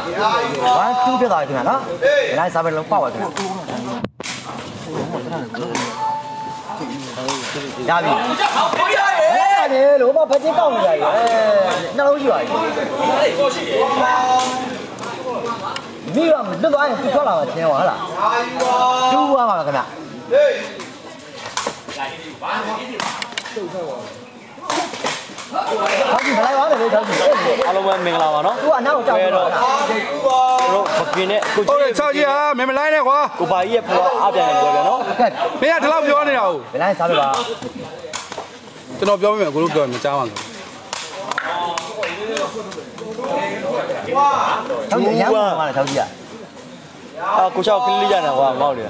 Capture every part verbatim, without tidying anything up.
one two ဖြစ်သွားပြီခင်ဗျာနော်ဒီလိုက်စားပဲလုံးပေါက်ပါခင်ဗျာရပြီရတယ်လို့ဘာဖက်ချင်းကောက်နေရတယ်နှလုံးရှိပါပြီမိတော့လွတ်သွားရင်ထွက်လာမှကျင်းသွားဟလားတူးသွားပါခင်ဗျာဟုတ်ပြီဘယ်လိုက်ပါလဲလေတော့အားလုံးပဲမင်္ဂလာပါနော်သူကအနောက်ကိုကြောက်တော့တို့ဘကင်းနဲ့ကိုကြီးဟုတ်တယ်၆ကြီးဟာမင်းမလိုက်နဲ့ကွာကိုပါကြီးရဲ့ဖွာအပြန်နေပြောပြန်နော်မင်းကဒီလောက်ပြောနေတာဟုတ်ဘယ်လိုက်စားပြပါကျွန်တော်ပြောမိမယ်ကိုတို့ပြောမကြားပါဘူးဝါ၆ကြီးရမ်းပါလား၆ကြီးอ่ะအာကိုချောက်ကလေးရနေတာကွာငေါ့တယ်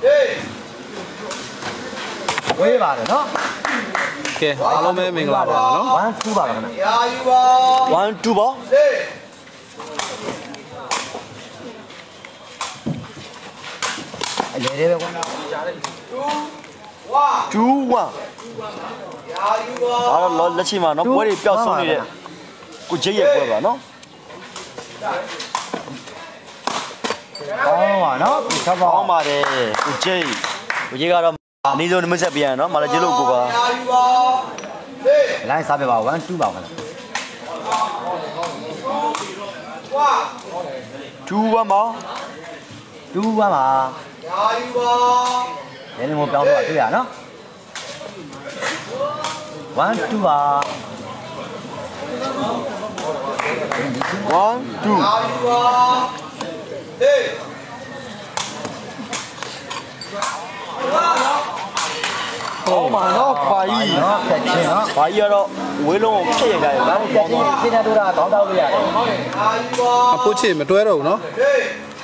ဝေးပါတယ်နော်ကဲအားလုံးပဲမင်္ဂလာပါနော်one twoပါခင်ဗျာယူပါone twoပါအလေလေးပဲကွာtwo oneရာယူပါအားတော့လက်ရှိမှာနော်ပွဲတွေပျောက်ဆုံးနေတဲ့ကိုဂျိတ်ရဲ့ပွဲပါနော်အော်ပါနော်ဆက်ပါအောင်ပါတယ်ကိုဂျိတ်ကိုဂျိတ်ကတော့အနည်းဆုံးနမဆက်ပြန်နော်မလာကျလို့ကိုပါလိုင်းစားပြပါone twoပါခင်ဗျာtwo oneပါtwo oneပါရာယူပါဒီနေ့မပြောင်းတော့တွေ့ရနော်one twoပါone twoရာယူပါဟေးဟောမနော်ပါကြီးနော်ဖြတ်ချင်းနော်ပါကြီးကတော့ဝေးလုံးကိုဖြတ်ရကြတယ်နော်ဖြတ်ချင်းရှင်းနေတော့တောင်းတောက်လို့ရတယ်ဟုတ်တယ်အာယူပါအဖို့ချစ်မတွဲတော့ဘူးနော်ဟေး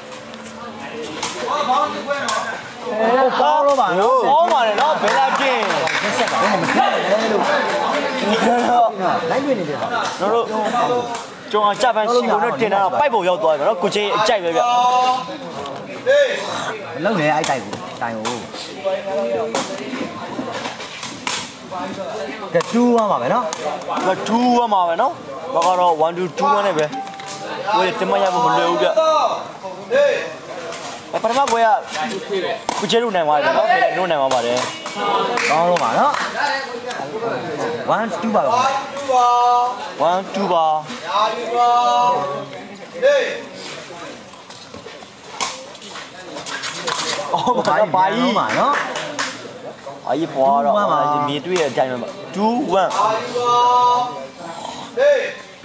ဘာဘောင်းကွဲနော်အဲကောင်းလို့ပါနော်ကောင်းပါတယ်နော်ဘယ်လာကျင်းဆက်ပါဘယ်မှာမဖြစ်လဲလို့ဒီကတော့လိုက်ဝင်နေတယ်ပါတို့တို့ကျွန်တော်ကြပန်းရှိကိုတော့တင်တာတော့ပိုက်ပုံရောက်သွားတယ်နော်ကိုချင်းအကြိုက်ပဲဗျဟေးလုံးနေအဲ့တိုက်ကိုတိုင်ကိုကဲtwo oneပါပဲနော်ကဲtwo oneပါပဲနော်ဘာကတော့one two two oneနဲ့ပဲကိုယ်တင်မရဖို့မလွယ်ဘူးဗျဟေးပထမပွဲကကိုချဲလို့နိုင်သွားတယ်နော်ဘယ်လိုနိုင်သွားပါတယ်ကောင်းလို့ပါနော်one twoပါတော့one twoပါရာယူပါဟေးအော်ဘာဘာကြီးပါနော်အာကြီးပွားတော့အာကြီးမြေတွေ့တဲ့အတိုင်းပဲtwo oneရာယူပါဟေး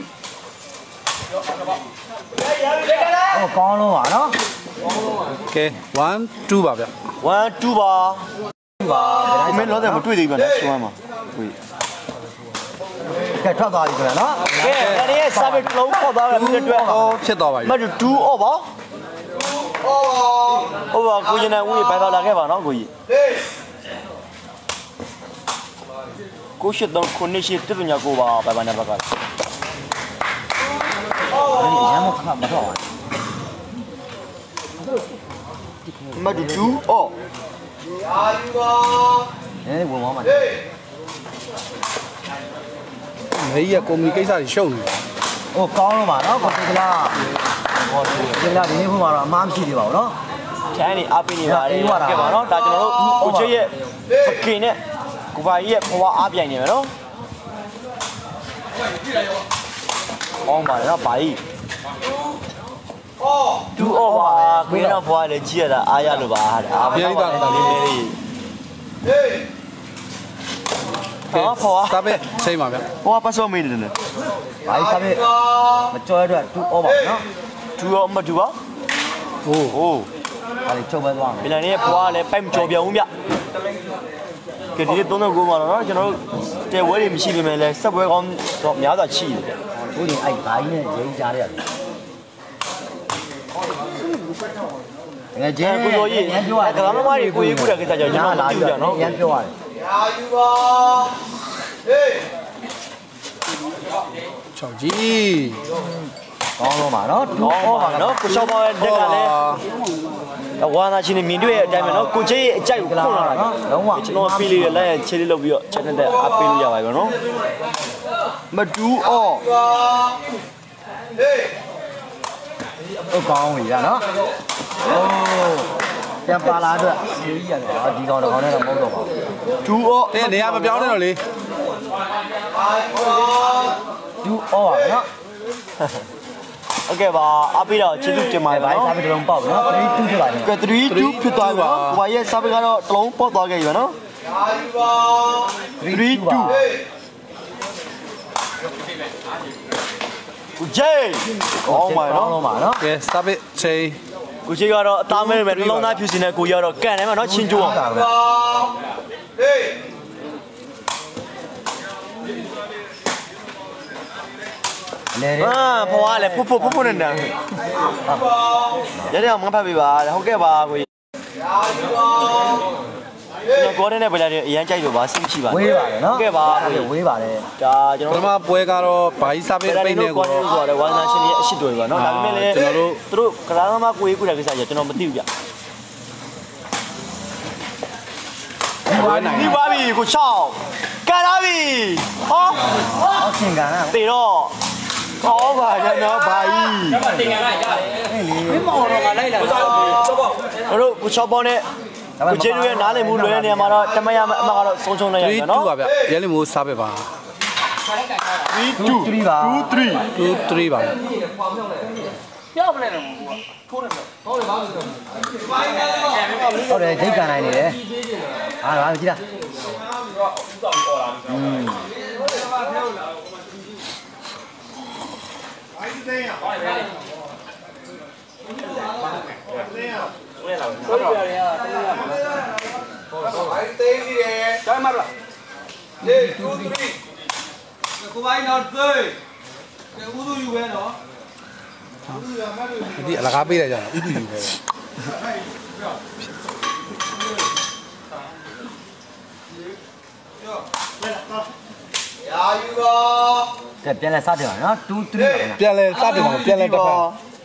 အော်ကောင်းလို့ပါနော်ကဲone twoပါဗျone twoပါပါမင်းတော့မတွေ့သေးဘူးဗျရှင်းမှာတွေ့ကဲထွက်သွားပြီခင်ဗျာနော်ကဲဒီရဲ့ service လုံးပေါက်သွားတယ်ဒီအတွက်အော်ဖြစ်သွားပါပြီမတူtwo off ပါအော်ဟိုပါကိုကျန်တဲ့ဦးကြီးဘိုင်ပါလာခဲ့ပါနော်ကိုကြီးဟေးကိုရှိတော့ခုနှစ်ရှိတက်ညာကိုပါဘိုင်ပါနေဘက်ကအော်ဒီရမ်းမခမတော့မတူtwo offရာယူပါအဲဝင်သွားမှာမေးရကွန်မြူကိစ္စတွေရှုံနေတယ်ဟိုကောင်းလို့ပါနော်ကိုတေကလာဟောတေကလာဒီနေ့ခုမှတော့အမားမရှိသေးပါဘူးနော်ချမ်းနေအပင်းနေပါတယ်ကဲပါနော်ဒါကျွန်တော်တို့ကိုချစ်ရဲ့ပကင်နဲ့ကိုပါကြီးရဲ့ဘဝအားပြိုင်နေမယ်နော်ကောင်းပါတယ်နော်ပါကြီးအော်two off ပါခွေးတော့ဘွားလည်းကြည့်ရတာအားရလို့ပါအားပြိုင်တာလေးလေးလေးဟေးဟောဖွာစားပဲချိန်ပါဗျဟောပတ်စောမေးတယ်လေဘာစားပဲမကြောက်ရတော့two off ပါနော်two off မတူပါဟိုးဟိုးအဲ့ဒီချုပ်ပဲသွားမယ်ပြန်နေဖွာလည်းပိုက်မကြော်ပြောင်းဘူးဗျကဲဒီနေ့သုံးတော့ကိုပါတော့နော်ကျွန်တော်တို့တဲဝဲတွေမရှိပေမဲ့လည်းဆက်ပွဲကောင်းတော့များစွာချိတယ်ဟိုဒီအဲ့ဘာကြီးနဲ့ရိန်းကြားရတယ်ငါကျဲကိုလိုကြီးကဘာမှမရီကိုကြီးကူတဲ့ကိစ္စကြောင့်ကျွန်တော်လာကြည့်ကြနော်ရမ်းပြောရတယ်ရာယူပါဟေးချောင်းကြီးကောင်းတော့မှာနော်ကောင်းပါနော်ကိုချောင်းပါတဲ့တက်ကလည်းဝါနာချင်းမြင်တွေ့တဲ့အတိုင်းပဲနော်ကိုကြီးအကြိုက်ကိုခုန်လာတာနော်လုံးဝကျွန်တော်ပေးလေးလက်ချေလေးလုပ်ပြီးတော့ channel တက်အားပေးလို့ရပါပြီနော်မတူအော်ဟေးဟုတ်ကောင်းပြီဗျာနော်အိုးပြန်ပါလာတော့စီကြီးရတယ်ဟာဒီကောင်တော့ခေါင်းနဲ့တော့မဟုတ်တော့ပါဘူးtwo all တဲ့နေရာမပြောင်းနဲ့တော့လေ two all ပါနော်โอเคပါအပိတော့ခြေသူတင်ပါတယ်ဗျာစားပြီးတစ်လုံးပေါက်နော်three twoဖြစ်ပါတယ်ကဲthree twoဖြစ်သွားပြီပါဟိုဘာရဲ့စားပြီးကတော့တစ်လုံးပေါက်သွားခဲ့ပြီဗျာနော်three twoကိုဂျေးကောင်းပါနော်နော်ကဲစားပြီးချိန်ကိုကြီးကတော့အသားမဲပဲနှလုံးသားဖြူစင်တဲ့ကိုရတော့ကန်တယ်မှာနော်ချင်းကျိုးအောင်ဟေးအာဖွားလေဖုတ်ဖုတ်ဖုတ်ဖုတ်နေတာရတဲ့အောင်မဖတ်ပေးပါဟုတ်ကဲ့ပါကိုကြီးကျွန်တော်ကောတဲ့နဲ့ပဲလာတဲ့အရန်ကြိုက်လို့ပါစိတ်ရှိပါဝေးပါတယ်နော်ဟုတ်ကဲ့ပါကိုကြီးဝေးပါတယ်ဒါကျွန်တော်ပထမပွဲကတော့ဘာကြီးစားပေးပိတ်နေကိုကောတဲ့ဆိုတော့ဝါသနာရှင်ရဲ့အရှိတော်ပဲနော်ဒါပေမဲ့လည်းကျွန်တော်တို့သူတို့ကလာသမားကိုကြီးကိုတဲ့ကိစ္စကြီးကျွန်တော်မသိဘူးဗျဒီပါပြီကိုချောင်းကန်လာပြီဟောဟောခင်ကန်လားတေတော့ကောင်းပါကြနော်ဘာကြီးတင်ကန်လိုက်ရတယ်ဟဲ့လေမင်းမော်တော့ငါလိုက်လာတော့တို့ကိုချောင်းပေါ်နဲ့ကိုကျေးဇူးရဲ့နားလည်မှုလွယ်တဲ့နေရာမှာတော့တမရအမကတော့ဆုံးချုံလိုက်ရတယ်နော် three twoပါဗျရဲလီမိုးစားပဲပါ three two three ပါtwo three two three ပါပြောမလဲတော့ထိုးတယ်ဟုတ်တယ်ဘာလို့ဟုတ်တယ်ဒိတ်ကန်နိုင်နေတယ်ဟာလာကြည့်လားอืมအိုက်တဲ့ရပါလေဝင်လာဆိုရရရအိုက်တဲ့ကြီးရတိုင်းမလားလေtwo threeကိုဘိုင်းတော့သေးကဲဦးသူယူပဲနော်ဒီအလကားပေးလိုက်ကြတာဥတူယူပဲရာယူပါကဲပြန်လဲစတယ်ပါနော်two three ပြန်လဲစတယ်ပါပြန်လဲတစ်ဖက်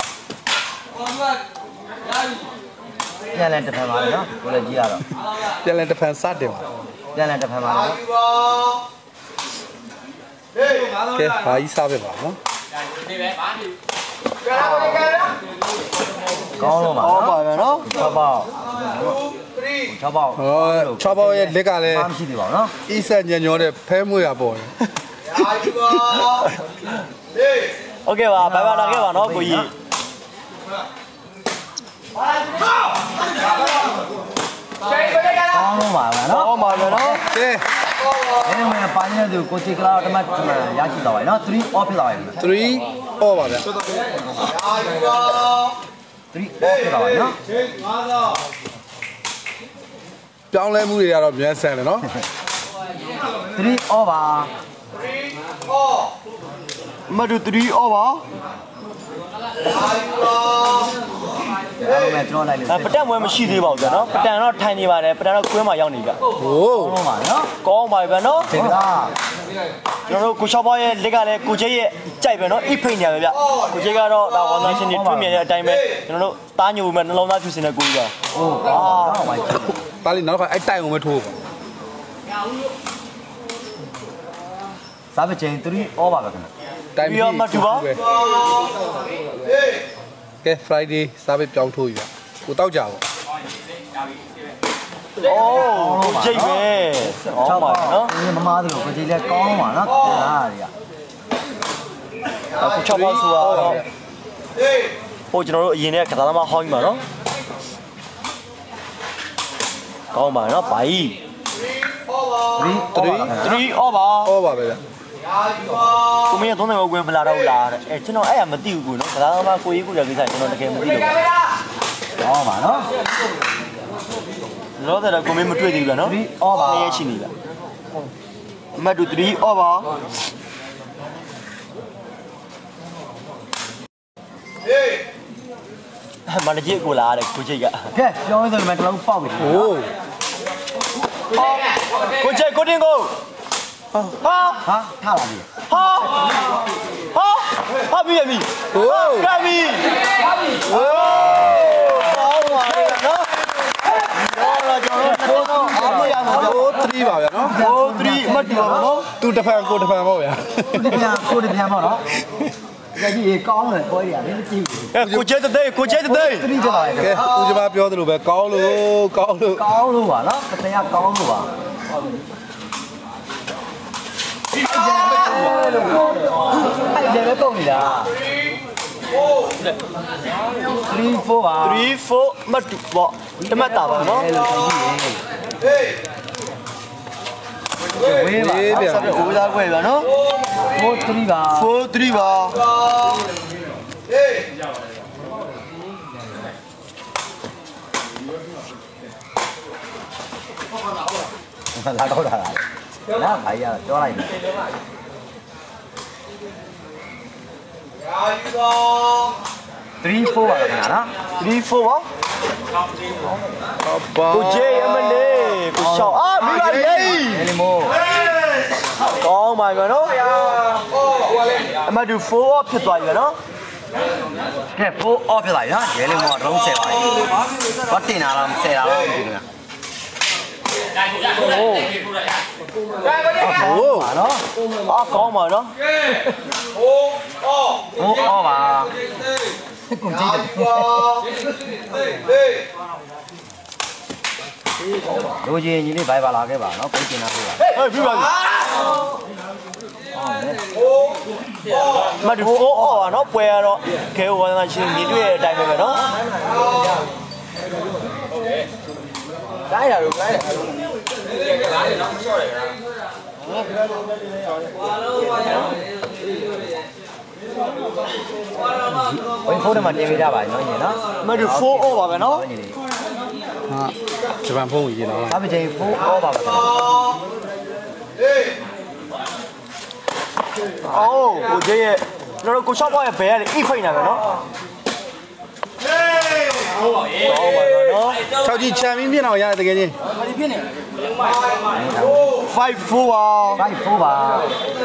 ပြန်လဲတစ်ဖက်ပါနော်ကိုလည်းကြည့်ရတော့ပြန်လဲတစ်ဖက်စတယ်ပါပြန်လဲတစ်ဖက်ပါနော်ကဲဘာကြီးစားပဲပါနော်ကောင်းလို့ပါနော်ပါပဲနော်၆ပေါက်၆ပေါက်ဟော၆ပေါက်ရဲ့လက်ကလည်းမရှိသေးပါဘူးနော်အီးဆက်ညံ့ညောတဲ့ဖဲမွေရပေါ်တယ်ရာယူပါဟေးโอเคပါဘိုင်ဘာလာခဲ့ပါနော်ကိုကြီးကောင်းလို့ပါပဲနော်ကောင်းပါပဲနော်ကဲအဲ့ဒီမှာပိုင်းနေတဲ့ကိုချီကလာတော့မှရရှိတော့ပါနော်three off ဖြစ်သွားပြီ three off ပါဗျာရာယူပါthree off ဖြစ်သွားပါနော်ပြောင်းလဲမှုတွေကတော့မြန်ဆန်တယ်နော် three off ပါthree off မတူthree off ပါအဲ့မဲ့ကျွန်တော်လိုက်လို့ပတန်မွဲမရှိသေးပါဘူးဗျာနော်ပတန်တော့ထိုင်နေပါတယ်ပတန်တော့ကွင်းမှာရောက်နေကြဟိုးကောင်းပါနော်ကောင်းပါပြီဗျာနော်ဟုတ်လားကျွန်တော်တို့ကိုချောဘောရဲ့လက်ကလည်းကိုချေးရဲ့ကြိုက်ပဲနော်အိဖိတ်နေရပဲဗျကိုချေးကတော့ဒါဝန်သားရှင်တွေတွေ့မြင်တဲ့အတိုင်းပဲကျွန်တော်တို့တားညိုမဲ့နှလုံးသားဖြူစင်တဲ့ကိုကြီးကဟုတ်အာပါလီနောက်ခါအဲ့တိုင်အောင်ပဲထိုးစားပချင်းthree all ပါပဲခင်ဗျတိုင်ပြီးမတူပါကဲ Friday စားပဲပြောင်းထိုးယူကိုတောက်ကြပါโอ้ကိုကြိတ်ပဲကောင်းပါနော်ဒီမမားတို့ကိုကြိတ်လဲကောင်းပါနော်အားတွေကအခုချောက်ပါဆိုတော့ဟိုကျွန်တော်တို့အရင်ကကစားသမားဟောင်းကြီးပါနော်ကောင်းပါနော်ဘာကြီး three three all ပါ all ပါပဲဗျကိုမင်းသုံးတယ်ကိုဝင်မလာတော့လားတဲ့အဲကျွန်တော်အဲ့ရမသိဘူးကိုနော်ကစားသမားကိုကြီးကိုရကိစ္စကျွန်တော်တကယ်မသိလို့ကောင်းပါနော်လောတဲ့ကိုမင်းမတွေ့သေးဘူးလားနော်three all ပါနေရရှိနေလားအမတ်တူthree all ပါဟေးမနကြီးကိုလာတဲ့ကိုချိတ်ကကဲပြောင်းနေတယ်မတလုံးပေါက်ပြီဟိုးကိုချိတ်ကိုတင်ကိုဟာဟာထားလာပြီဟာဟာဟာပြီပြီဟိုးကပြီဟိုးကောင်းပါလေနော်တော့ကျွန်တော်တို့အားမရမှာဟိုးthreeပါဗျာနော်ဟိုးthreeအမှတ်တူပါနော်သူတစ်ဖန်ကိုတစ်ဖန်ပေါ့ဗျာသူတစ်ဖန်ကိုတစ်ဖန်ပေါ့နော် cái gì con rồi coi đi à đến chịu cô chơi từ đây cô chơi từ đây đi cho lại cái u cho ba biểu từ lúc bé có luôn có luôn con luôn à nó cái này con luôn à hay giờ nó công gì à three four à three four mất bỏ cái mất tao vào nó quê mà sao lại uống ra quê mà nó four three ba four three ba là đâu là nó phải giờ cho này three four à đó three four á cô chơi em bên đây cô sao à bị lại đây con mày mà nó em mà được fourဖြစ်သွားပြီနော် cái four off lại đó vậy nên mà rong xe lại có tiền nào làm xe nào không thì nữa ồ mà nó à con mà nó ô ô mà cùng chi được đôi khi như thế bài bà là cái bà nó cũng tiền nào rồi ê bị rồi mà được four à nó quẹ rồi kêu vào là chỉ nghĩ về đại về nó cái là được cái này cái nó không rồi ôi phố này mà đi ra bài nói gì đó mà được four over vậy nó chỉ bàn phong gì đó sao bây giờ phố over vậy ồ cô chơi nó cô shop bao bé này ít phẩy nào vậy nó sau khi chơi miếng miếng nào vậy cái gì five four à bài phố bà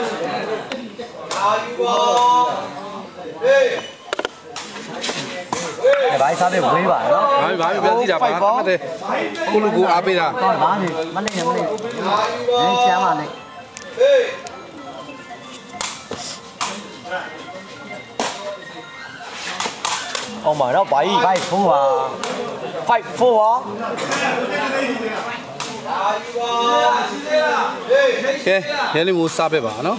cái bài sao để quê bà đó bài bài bây giờ gì đã bài mất đi cô lúc cô áp ra coi bà thì mất đi mất đi đấy chém mà này ông mà nó bảy bài phố bà five four à cái cái này mua sao bé bà nó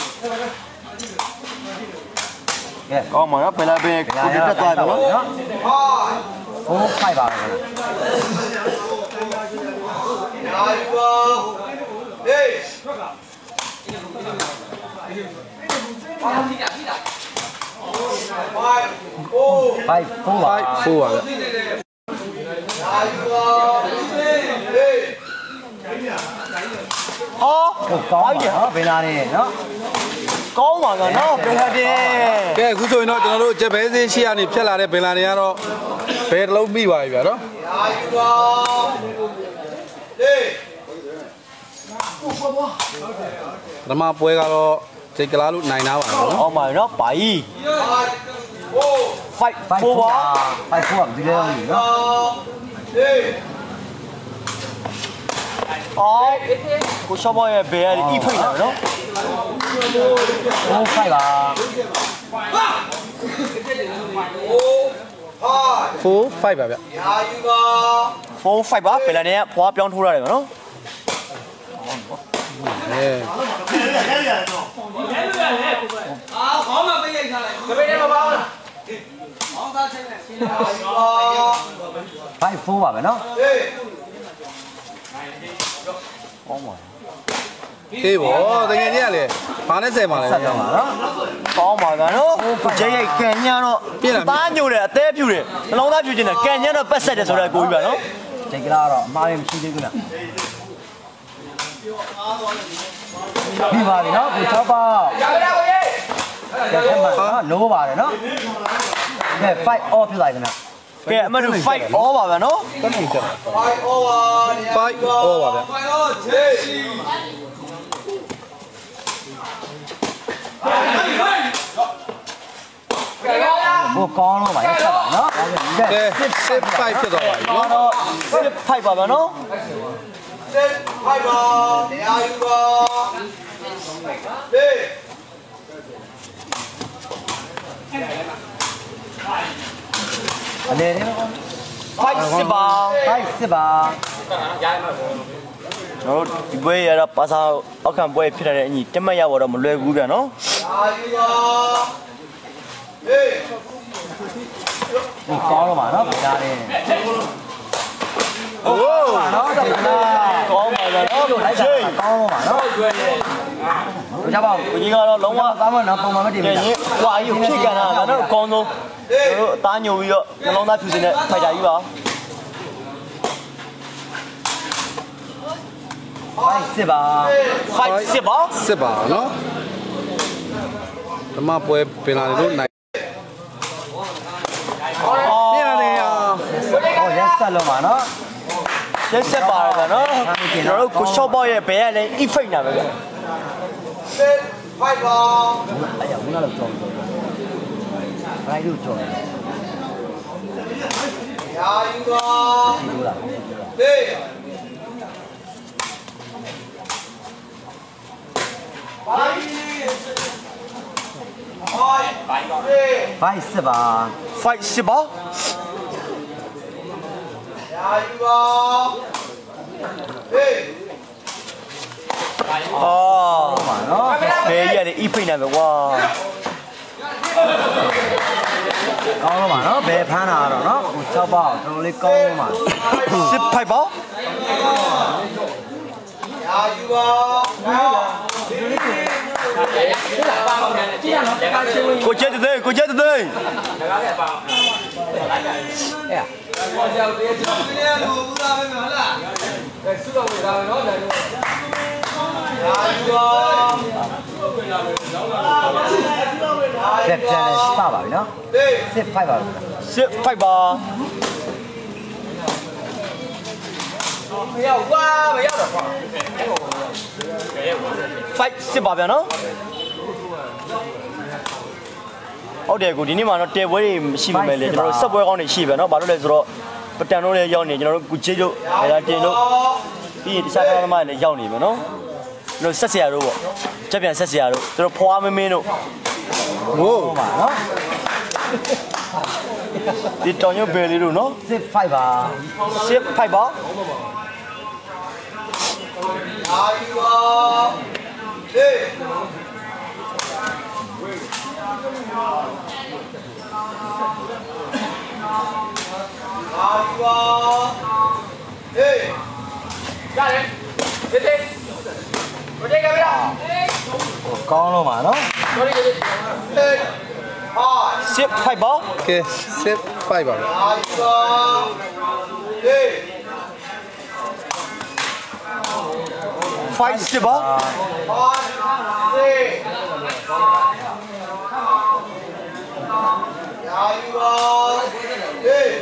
con mà nó phải là về cô biết rất là đúng đó phố phải bà phải phố bà phải phù à ơ có gì hả bên này nó có mà rồi nó về là đi cái cú rồi nó chúng nó chơi bé gì xí anh phải là đấy bé là này nó bé lâu mi vậy vậy đó làm mà bơi cái đó chơi cái lá lúc này nào vậy đó ông mà nó bảy phải phải phố phố à bà phải phố làm gì đâu gì đó 어, 그 셔버에 배야 이 편이 나요, 너? phố phải bà phố phải vậy phố phải bá, phải là nè, phố 병 thu ra đấy mà nó. 네. 아, 거만 빼게 이상해. 그 빼게 봐봐. phải phố bà phải nó cái bộ tự nhiên nhá liền phá nó xem mà sao này mà đó có mà là nó, cái cái cái nhà nó, bao nhiêu đấy, té phiêu đấy, lâu ta phiêu gì này, cái nhà nó bắt sai đấy rồi lại cố ý vậy nó. chạy cái đó rồi mà em suy nghĩ cái nào đi vào thì nó cứ cho vào để xem mà nó nấu vào để nó để phải off lại cái nào cái mà được phải ó vào vậy nó. cái gì chứ phải ô vào vậy mua con nó phải các bạn nó cái xếp phải chưa rồi nó nó phải vào vậy nó. phải vào để ai vào đi အနေနဲ့ five စစ်ပါ five စစ်ပါကျွန်တော်တို့ဒီပွဲရတော့ပါစာအောက်ခံပွဲဖြစ်တဲ့အညီတက်မှတ်ရတော့မလွယ်ဘူးဗျာနော်ဒီကောင်းတော့မှာနော်ဗလာလေးโอ้နော်ဗလာကောင်းပါလားနော်လို့လိုက်တာကောင်းတော့မှာနော်ကြပါဦးကိုကြီးကတော့လုံးဝကောင်းမနော်ပုံမှန်မတည်ဘူးရင်ဟွာကြီးဖြစ်ကန်တာဗျာနော်အကောင်းဆုံးတို့အသားညိုပြီးတော့နှလုံးသားဖြူစင်တဲ့ဖိုက်တာကြီးပါ five စစ်ပါ five စစ်ပါစစ်ပါနော်ဓမ္မပွဲပင်လာတယ်လို့နိုင်ပြန်ရတယ်ဟာဟောရက်ဆက်လုံးပါနော်ရက်ဆက်ပါရပါနော်ကျွန်တော်တို့ကိုရှော့ပေါက်ရဲ့ဘဲကလည်း effect နာပဲဗျာအဲ့ရဘူးလားလို့ကြောင်းကြောင်းဘိုင်းလို့ကြောင်းရာယူပါဒီလိုလားဟေးဘိုင်းဘိုင်းစစ်ပါ five စစ်ပါရာယူပါဟေးအော်ပါနော်ဘဲကြီးကလည်း effect နာပဲကွာကောင်းတော့မှာနော်ဘယ်ဖမ်းတာတော့နော်ကို၆ပေါက်တော်တော်လေးကောင်းတော့မှာစစ်ဖိုက်ပါရာယူပါကိုကျက်တဲ့ကိုကျက်တဲ့တက်ပြန်လဲစပါပါပြီနော်စစ်ဖိုက်ပါပြီစစ်ဖိုက်ပါ five စစ်ပါဗျာနော်ဟုတ်တယ်ကိုဒီနေ့မှာတော့တဲပွဲတွေမရှိပါမယ်လေကျွန်တော်တို့ဆက်ပွဲကောင်းတွေရှိပဲเนาะဘာလို့လဲဆိုတော့ပတန်တို့လည်းရောက်နေကျွန်တော်တို့ကုချေတို့ဒါတင်တို့ပြီးရင်တခြားကားသမားတွေလည်းရောက်နေမယ်เนาะကျွန်တော်ဆက်ဆရာတို့ပေါ့ချက်ပြန်ဆက်ဆရာတို့ကျွန်တော်ဖွားမင်းမင်းတို့ဟိုးပါနော်ဒီတောင်ရုပ်ဘယ်လေးတို့เนาะစစ်ဖိုက်ပါစစ်ဖိုက်ပါရာယူပါဟေးရာယူပါဟေးရတယ်ဒီတိဘယ်ကဲဗျာကောင်းတော့မှာနော် sorry ဒီစစ်ဖိုက်ပါကဲစစ်ဖိုက်ပါရာယူပါဟေး five စစ်ပါရာယူပါဟေး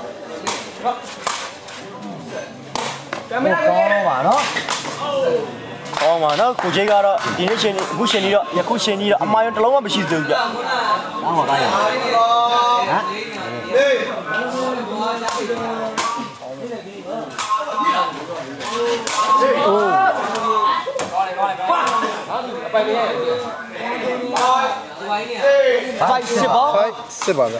ကင်မရာကောင်းတော့မှာနော်ကောင်းပါနော်ကိုကြီးကတော့ဒီနေ့ရှင်အခုရှင်ကြီးတော့ယခုရှင်ကြီးတော့အမာရုံတစ်လုံးမှမရှိသေးဘူးကြကောင်းပါသားရဟမ်ဟေးပိုင်နေ five စစ်ပါဖိုက်စစ်ပါဗျ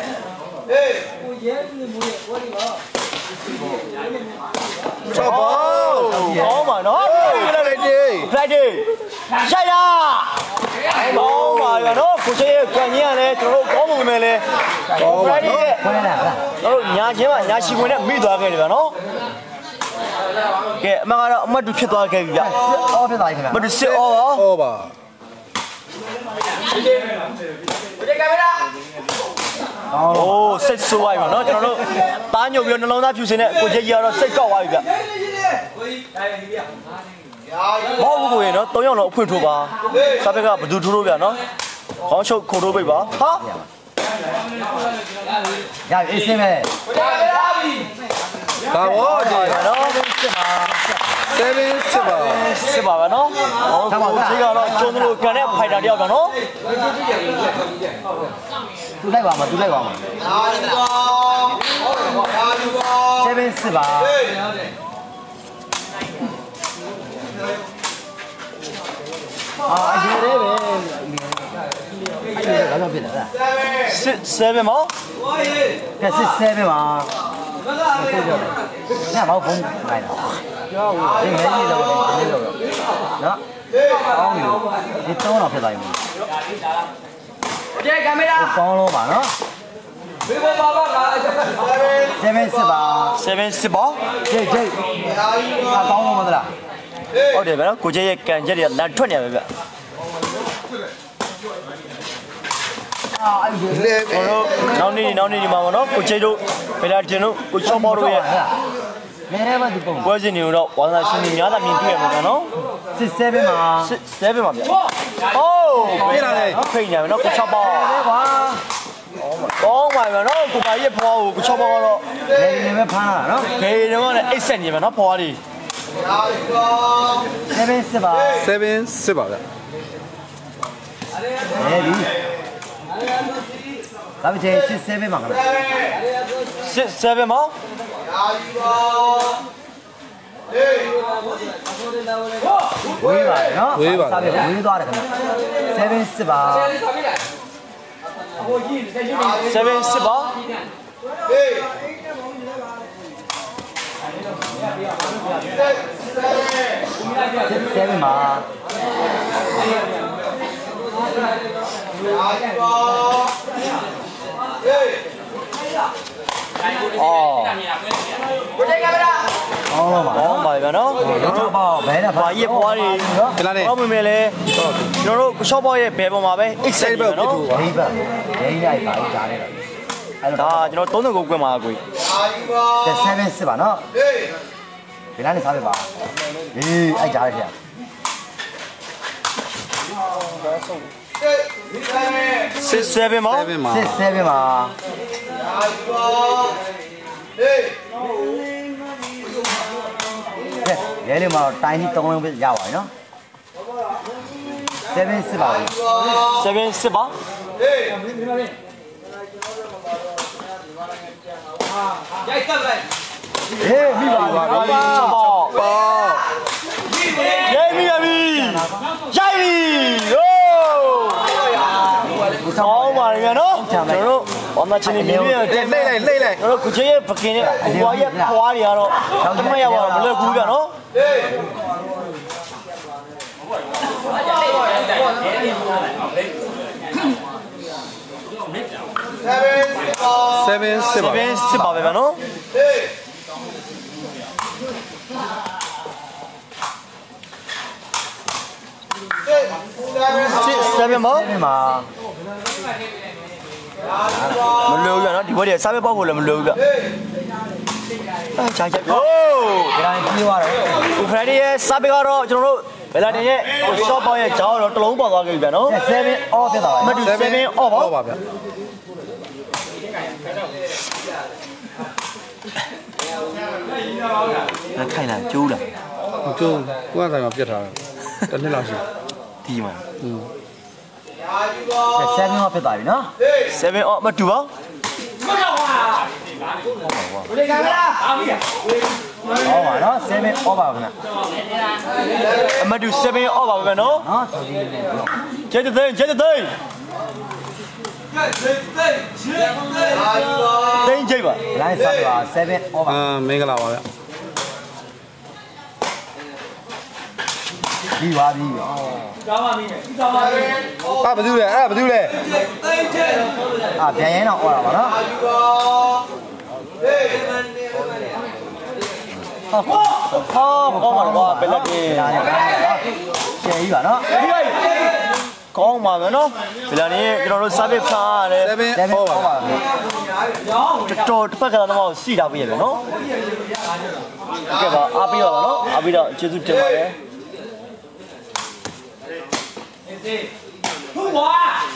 ချောပါကောင်းပါနော်လိုက်တယ် Friday ရှိုက်ရကောင်းပါရနော်ကိုကြီးရဲ့ကြံကြီးကလည်းကျွန်တော်တို့ကောင်းမှုပဲလေ Friday ရဲ့ခွဲလာလားကျွန်တော်တို့ညာချင်းမှာညာရှိဝင်နဲ့မိသွားခဲ့တယ်ဗျာနော်ကဲအမှန်ကတော့အမတ်တူဖြစ်သွားခဲ့ပြီဗျအော်ဖြစ်သွားပြီခင်ဗျာမတူစစ်အော်ပါဟောပါဘယ်ကဲဗျာကောင်းတော့အိုးစိတ်ဆိုးသွားပြီဗျာနော်ကျွန်တော်တို့တားညုတ်ပြီးနှလုံးသားဖြူစင်တဲ့ကိုကြီးကြီးကတော့စိတ်ကောက်သွားပြီဗျဘောဘူးကိုရင်နော်၃ယောက်တော့အဖွင့်ထိုးပါစာဘက်ကဘသူထိုးထိုးဗျာနော်ခေါင်းချုပ်ခုံထိုးပိတ်ပါဟာရပြီအစင်းပဲဒါဘောဒီနော် seven စစ်ပါစစ်ပါပဲနော်ဟောကိုကြီးကတော့ကျုံးလို့ကန်တဲ့ဖိုက်တာတယောက်ဗျာနော်သူလိုက်ပါမသူလိုက်ပါမseven စစ်ပါအာအရေးလေးပဲဘာလို့ဖြစ်လဲလားစစ်7မောကဲစစ်7ပါညမောဖုန်းလိုက်တာကြောက်ဒီမဲကြီးတော့ဒီလိုနော်အောင်းလို့ဒီတော့တော့ဖြစ်သွားပြီโอเคကင်မရာကောင်းလို့ပါနော်ဘေဘောပါပါက 7စစ်ပါ 7စစ်ပါဂျိတ်ဂျိတ်အကောင်းလို့မသလားဟုတ်တယ်ဗျာကိုကျရဲ့ကန်ချက်တွေလန်ထွက်နေပါဗျာအာအဲ့ဒီလေနောက်နေ့နောက်နေ့ဒီမှာပေါ့နော်ကိုကျတို့ဘယ်လာတင်တို့ကိုချောမောတို့ရဲ့နေရဲပါဒီပုံပွဲစဉ်တွေတော့ဝါသနာရှင်တွေများသာမြင်တွေ့ရမှာဗျာနော်စစ်7မှာစစ်7မှာဗျာဟိုးပြေးလာတယ်ဖိတ်နေပြီနော်ကိုချောပေါကွာကောင်းပါဗျာနော်ကိုပါရဲ့ဖွားကိုကိုချောပေါကတော့ဂေးနေပဲဖမ်းလာနော်ဂေးတော့လည်းအိတ်ဆက်နေမှာနော်ဖွားလေး 7စစ်ပါ 7စစ်ပါဗျာအဲဒီဒါပေမဲ့စစ်7မှာကလားစစ်7မှာဝေးပါနော်ဝေးပါစာပြေဝေးသွားတယ်ခင်ဗျ7စစ်ပါ 7စစ်ပါစစ်7မှာအော်ကိုတေကင်မရာအော်ပါအော်ပါဗျာနော်ကျွန်တော်ပေါ့ဘဲနဲ့ဘာရဲ့ဖွားတွေဒီလားနေအော်မမေလေကျွန်တော်တို့ရှော့ဘော့ရဲ့ဘယ်ပေါ်မှာပဲအိတ်ဆက်ပဲနော်ဒိဘဒိလိုက်ပါကြီးကြားနေတာအဲ့တော့ဒါကျွန်တော်သုံးလုံးကိုကွင်းမှာကိုကြီး7စစ်ပါနော်ဒီလားနေစားပြပါအေးအဲ့ကြားရတဲ့စစ်7မှာစစ်7မှာရဲလေးမှာတိုင်းကြီးသုံးလုံးပဲရပါတယ်နော်7စစ်ပါ 7စစ်ပါရိုက်တက်လိုက်ဟေးမိပါပါပါပါရိုက်မိပါပြီရိုက်ပြီဟိုးဆောင်းပါရနော်ကျွန်တော်တို့ဘာမှချင်းနေမြင်ရတဲ့လှိမ့်လိုက်လှိမ့်လိုက်ကျွန်တော်ကိုချေရဲ့ပကင်းနဲ့ဘွားရဲ့ဖွားတွေကတော့တမရပါမလွယ်ဘူးဗျာနော် 7စစ်ပါ 7စစ်ပါပဲဗျာနော်စစ်7မှာမလို့ရနော်ဒီဘက်တွေစားပဲပေါက်ဖို့လည်းမလို့ဘူးဗျအဲချာချာဟိုးဂရိုင်းပြေးသွားတယ်ကိုဖရဒီရဲ့စားပဲကတော့ကျွန်တော်တို့ဘယ်လာတင်ရဲ့ရှော့ပေါက်ရဲ့ကြောင်းတော့တလုံးပေါက်သွားခဲ့ပြီဗျာနော် 7 off ဖြစ်သွားပါမတူ7 off ပါဗျာလက်ခိုင်လာကျိုးလာကျိုးကိုကဆိုင်မှာပြတ်ထားတယ်တစ်နှစ်လောက်ရှိဒီမှာอืม 7 off ဖြစ်သွားပြီနော် 7 off မတူပါကိုတေကင်မရာအားပြီဟောပါနော်7 off ပါခင်ဗျအမတူ7 off ပါပဲနော်နော်ဆိုဒီကျေတဲ့သိကျေတဲ့သိတင်းကြိတ်ပါလိုင်းစားပါ7 off ပါအာမင်္ဂလာပါဗျပြီးပါပြီအော်ကောင်းပါပြီကောင်းပါပြီအာဘယ်သူလဲအဲ့ဒါဘယ်သူလဲအာပြန်ရင်တော့អော်တာပါနော်ဟောဟောကောင်းပါတော့ဘယ်လက်ကြီးရှယ်ကြီးပါနော်ကောင်းပါမယ်နော်ဒီလာနေကျွန်တော်တို့ service ဖားရတယ် 7 off ပါတော်တစ်ဖက်ကတော့စီတာပြည့်ရပဲနော်ကဲပါအားပြီးတော့နော်အားပြီးတော့ကျေးဇူးတင်ပါတယ်ဟုတ်ပါ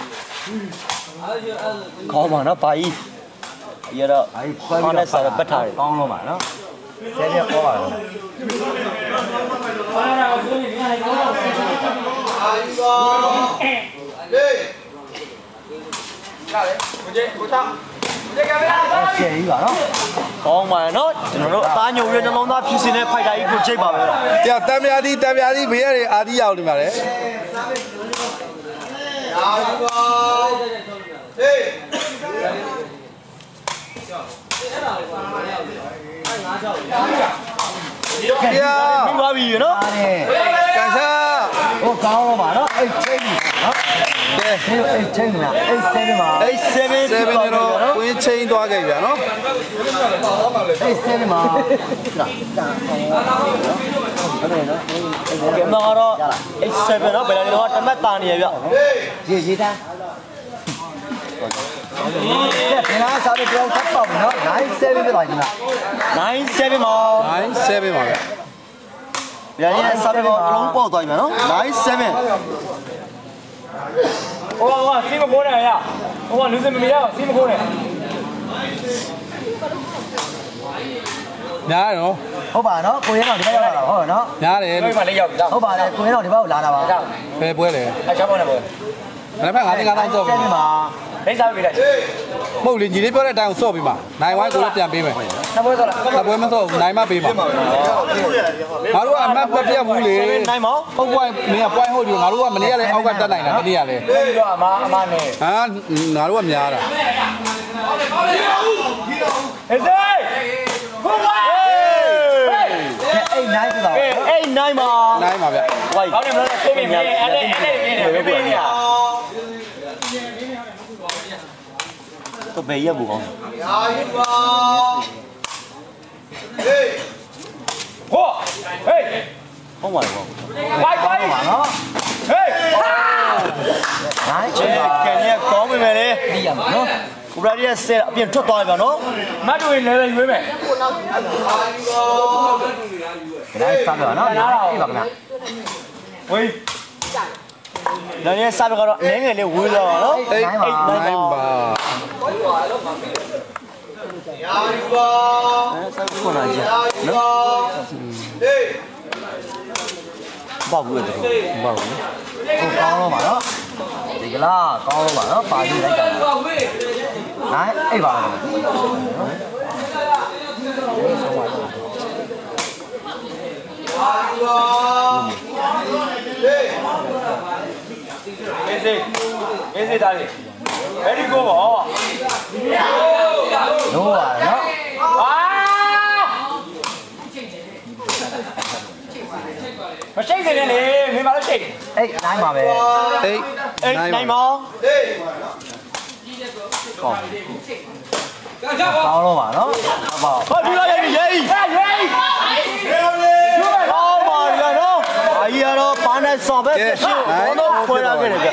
ကောင်းပါနော်ဘာကြီးရတော့အဲ့ခွဲပြီးတော့စားပတ်ထားတယ်ကောင်းလို့ပါနော်ဆယ်ရက်ပေါ်ပါတော့ဘာလာတော့ကိုနေနေကောင်းတော့အာဒီကောလေရလေကိုကျေကိုတောက်ကိုကျေကမရာရှယ်ကြီးပါနော်ကောင်းပါနော်ကျွန်တော်တို့အသားညုံရနှလုံးသားဖြူစင်တဲ့ဖိုက်တာကြီးကိုချိတ်ပါပဲတရားတံမြာတိတံမြာတိဘေးရည်အာတိရောက်နေပါလေပြီးသွားပြီနော်ကန်စားဟိုကောင်းတော့ပါနော်အဲ့ချင်းနော်ကဲအဲ့ချင်းကအဲ့ဆယ်မှာအဲ့7 7တော့ကိုင်းချင်းသွားခဲ့ဗျာနော်အဲ့ဆယ်မှာဟုတ်တယ်နော်ကဲမကတော့အဲ့7နော်ဘယ်လိုလဲတော့တမက်တာနေရဗျရေးရေးသားကဲဘယ်လားစားပြီးတော့တက်ပေါ့နော်nine sevenပဲပါညီမ nine seven မှာ nine sevenပါဗျာဗျာဒီစားပြီးတော့အလုံးပေါက်သွားပြီနော် nine seven ဟိုကစီးမခိုးနဲ့ရဟိုကလူစင်မမရစီးမခိုးနဲ့ညားတော့ဟုတ်ပါနော်ကိုရဲတော့ဒီဘက်ရောက်လာတာဟုတ်နော်ညားတယ်ဒီမှာလေးရောက်ပြီဟုတ်ပါတယ်ကိုရဲတော့ဒီဘက်ကိုလာတာပါဘယ်ပွဲလဲအချောင်းပေါ်နေပေါ်မနေ့ကငါးသိန်းငါးသောင်းတော့ပြီမှာလိမ့်စားပေးလိုက်မဟုတ်လေညီလေးပြောတဲ့အတိုင်းကိုစော့ပြီးမှနိုင်ဝိုင်းကိုလည်းပြန်ပေးမယ်နှစ်ပွဲဆောလားတပွဲမစော့ဘူးနိုင်မပေးပါငါတို့ကအမှတ်မပြတ်ဘူးလေနိုင်မောဟုတ်ပွိုင်းမင်းကပွိုင်းဟုတ်ပြီငါတို့ကမနေ့ကလည်းအောက်ကတက်နိုင်တာတနေ့ကလည်းပြီးတော့အမအမနဲ့ဟာငါတို့ကများတာဟေးစေးဘုံပါဟေးအဲ့nineဆိုတာအဲ့9မှာနိုင်ပါဗျဝိုင်းကောင်းတယ်မလို့ကိုမင်းအဲ့အဲ့အဲ့အဲ့ပေးနေရတော့ဘယ်ရက်ဘူးကောင်းဟောဟေးဟုတ်ပါတော့ဘိုင်ဘိုင်ပါနော်ဟေး nine ကျဲကန်ရကောင်းပြီမယ်လေပြီးရမှာနော်ကိုရာဒီရဲ့ဆဲအပြင်ထွက်သွားပြီဗျာနော်မတ်တွေလည်းလည်းရွေးမယ် nine စားတော့နော်နားတော့ပြီပါခင်ဗျဝေးဒါနဲ့စားပြီးတော့အငယ်ငယ်လေးဝေးလာတော့နော်အေးနိုင်ပါအဲစားခုနာကြီးနော်ဘောက်ဘူးတဲ့ဘောက်ဘူးဟိုကောင်းတော့ပါနော်ဒီကလားကောင်းတော့ပါနော်ပါပြီးလိုက်တာnineအဲ့ပါတော့မေးစေးမေးစေးသားလေးဘယ်ဒီကိုပေါ့လို့ပါနော်အာမရှိစေနဲ့လေမင်းမလို့ရှိအဲ့nineပါပဲအေးအဲ့နိုင်နိုင်ပါမောကောင်းတော့ပါနော်ဟုတ်ပါဟောဒီလာရေးရေးဟေးဟေးဟောပါရနော်အာရီရောပါနဲ့ဆော့ပဲရှင်းဘောတော့ခွဲလာခဲ့တယ်ဗျ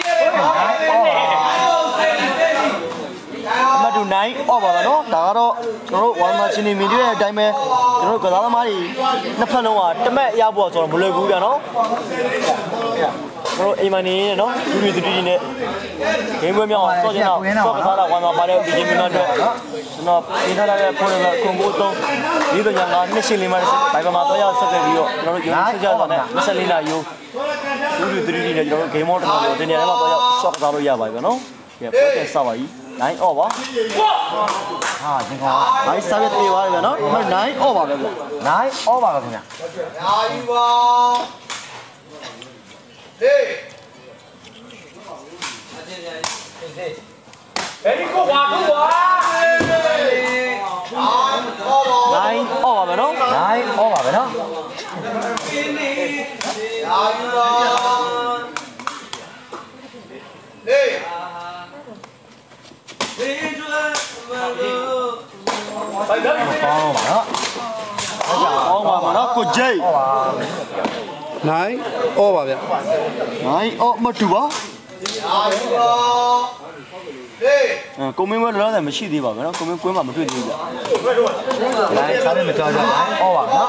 အမတူnineအော့ပါပါနော်ဒါကတော့ကျွန်တော်တို့ဝမ်မာချင်းနေမီဒီရဲ့အတိုင်းပဲကျွန်တော်တို့ကစားသမားတွေနှစ်ဖက်လုံးကတမက်ရဖို့ဆိုတော့မလွယ်ဘူးဗျာနော်ကျွန်တော်အိမ်မနေနေနော်လူတွေတူတူနဲ့ဂိမ်းပွဲမြောက်အောင်ဆော့ချင်တော့ဆော့ကစားတာဝမ်မာပါတဲ့ဒီဂျင်မီမန်တို့ကျွန်တော်ပြင်ထားတဲ့ဖုန်းနံပါတ်ကွန်ဘိုသုံးဒီတော့ညာငါနှစ်ရှင်းလေးမှဘိုင်ပါမှာတော့ရောက်ဆက်ခဲ့ပြီးတော့ကျွန်တော်တို့ရုံးဆက်ကြတာနဲ့၂၄နာရီယူလူတွေတူတူနဲ့ကျွန်တော်တို့ဂိမ်းမော့တော်တော်တင်နေတယ်မှာတော့ရောက်ဆော့ကစားလို့ရပါပြီဗျာနော်ကဲပတ်သက်စပါကြီးnine off ပါဟာရှင်ကောင်း nine စားရသေးပါတယ်ဗျာနော်nine off ပါပဲဗျာ nine all ပါပဲခင်ဗျာဘယ်ဒီကိုဝါကိုဝါ nine off ပါပဲနော် nine all ပါပဲနော်ဘယ်တော့ကောင်းတော့ပါနော်အောင်းပါပါနော်ကိုဂျိတ် all ပါနိုင်အော်ပါဗျ nine off မတူပါကိုမင်းမလောတယ်မရှိသေးပါဘူးနော်ကိုမင်းကွင်းမှာမတွေ့သေးဘူးဗျာ nine စားလို့မကြောက်ကြ nine all ပါနော်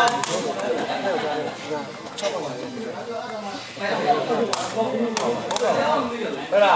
ဟဲ့လား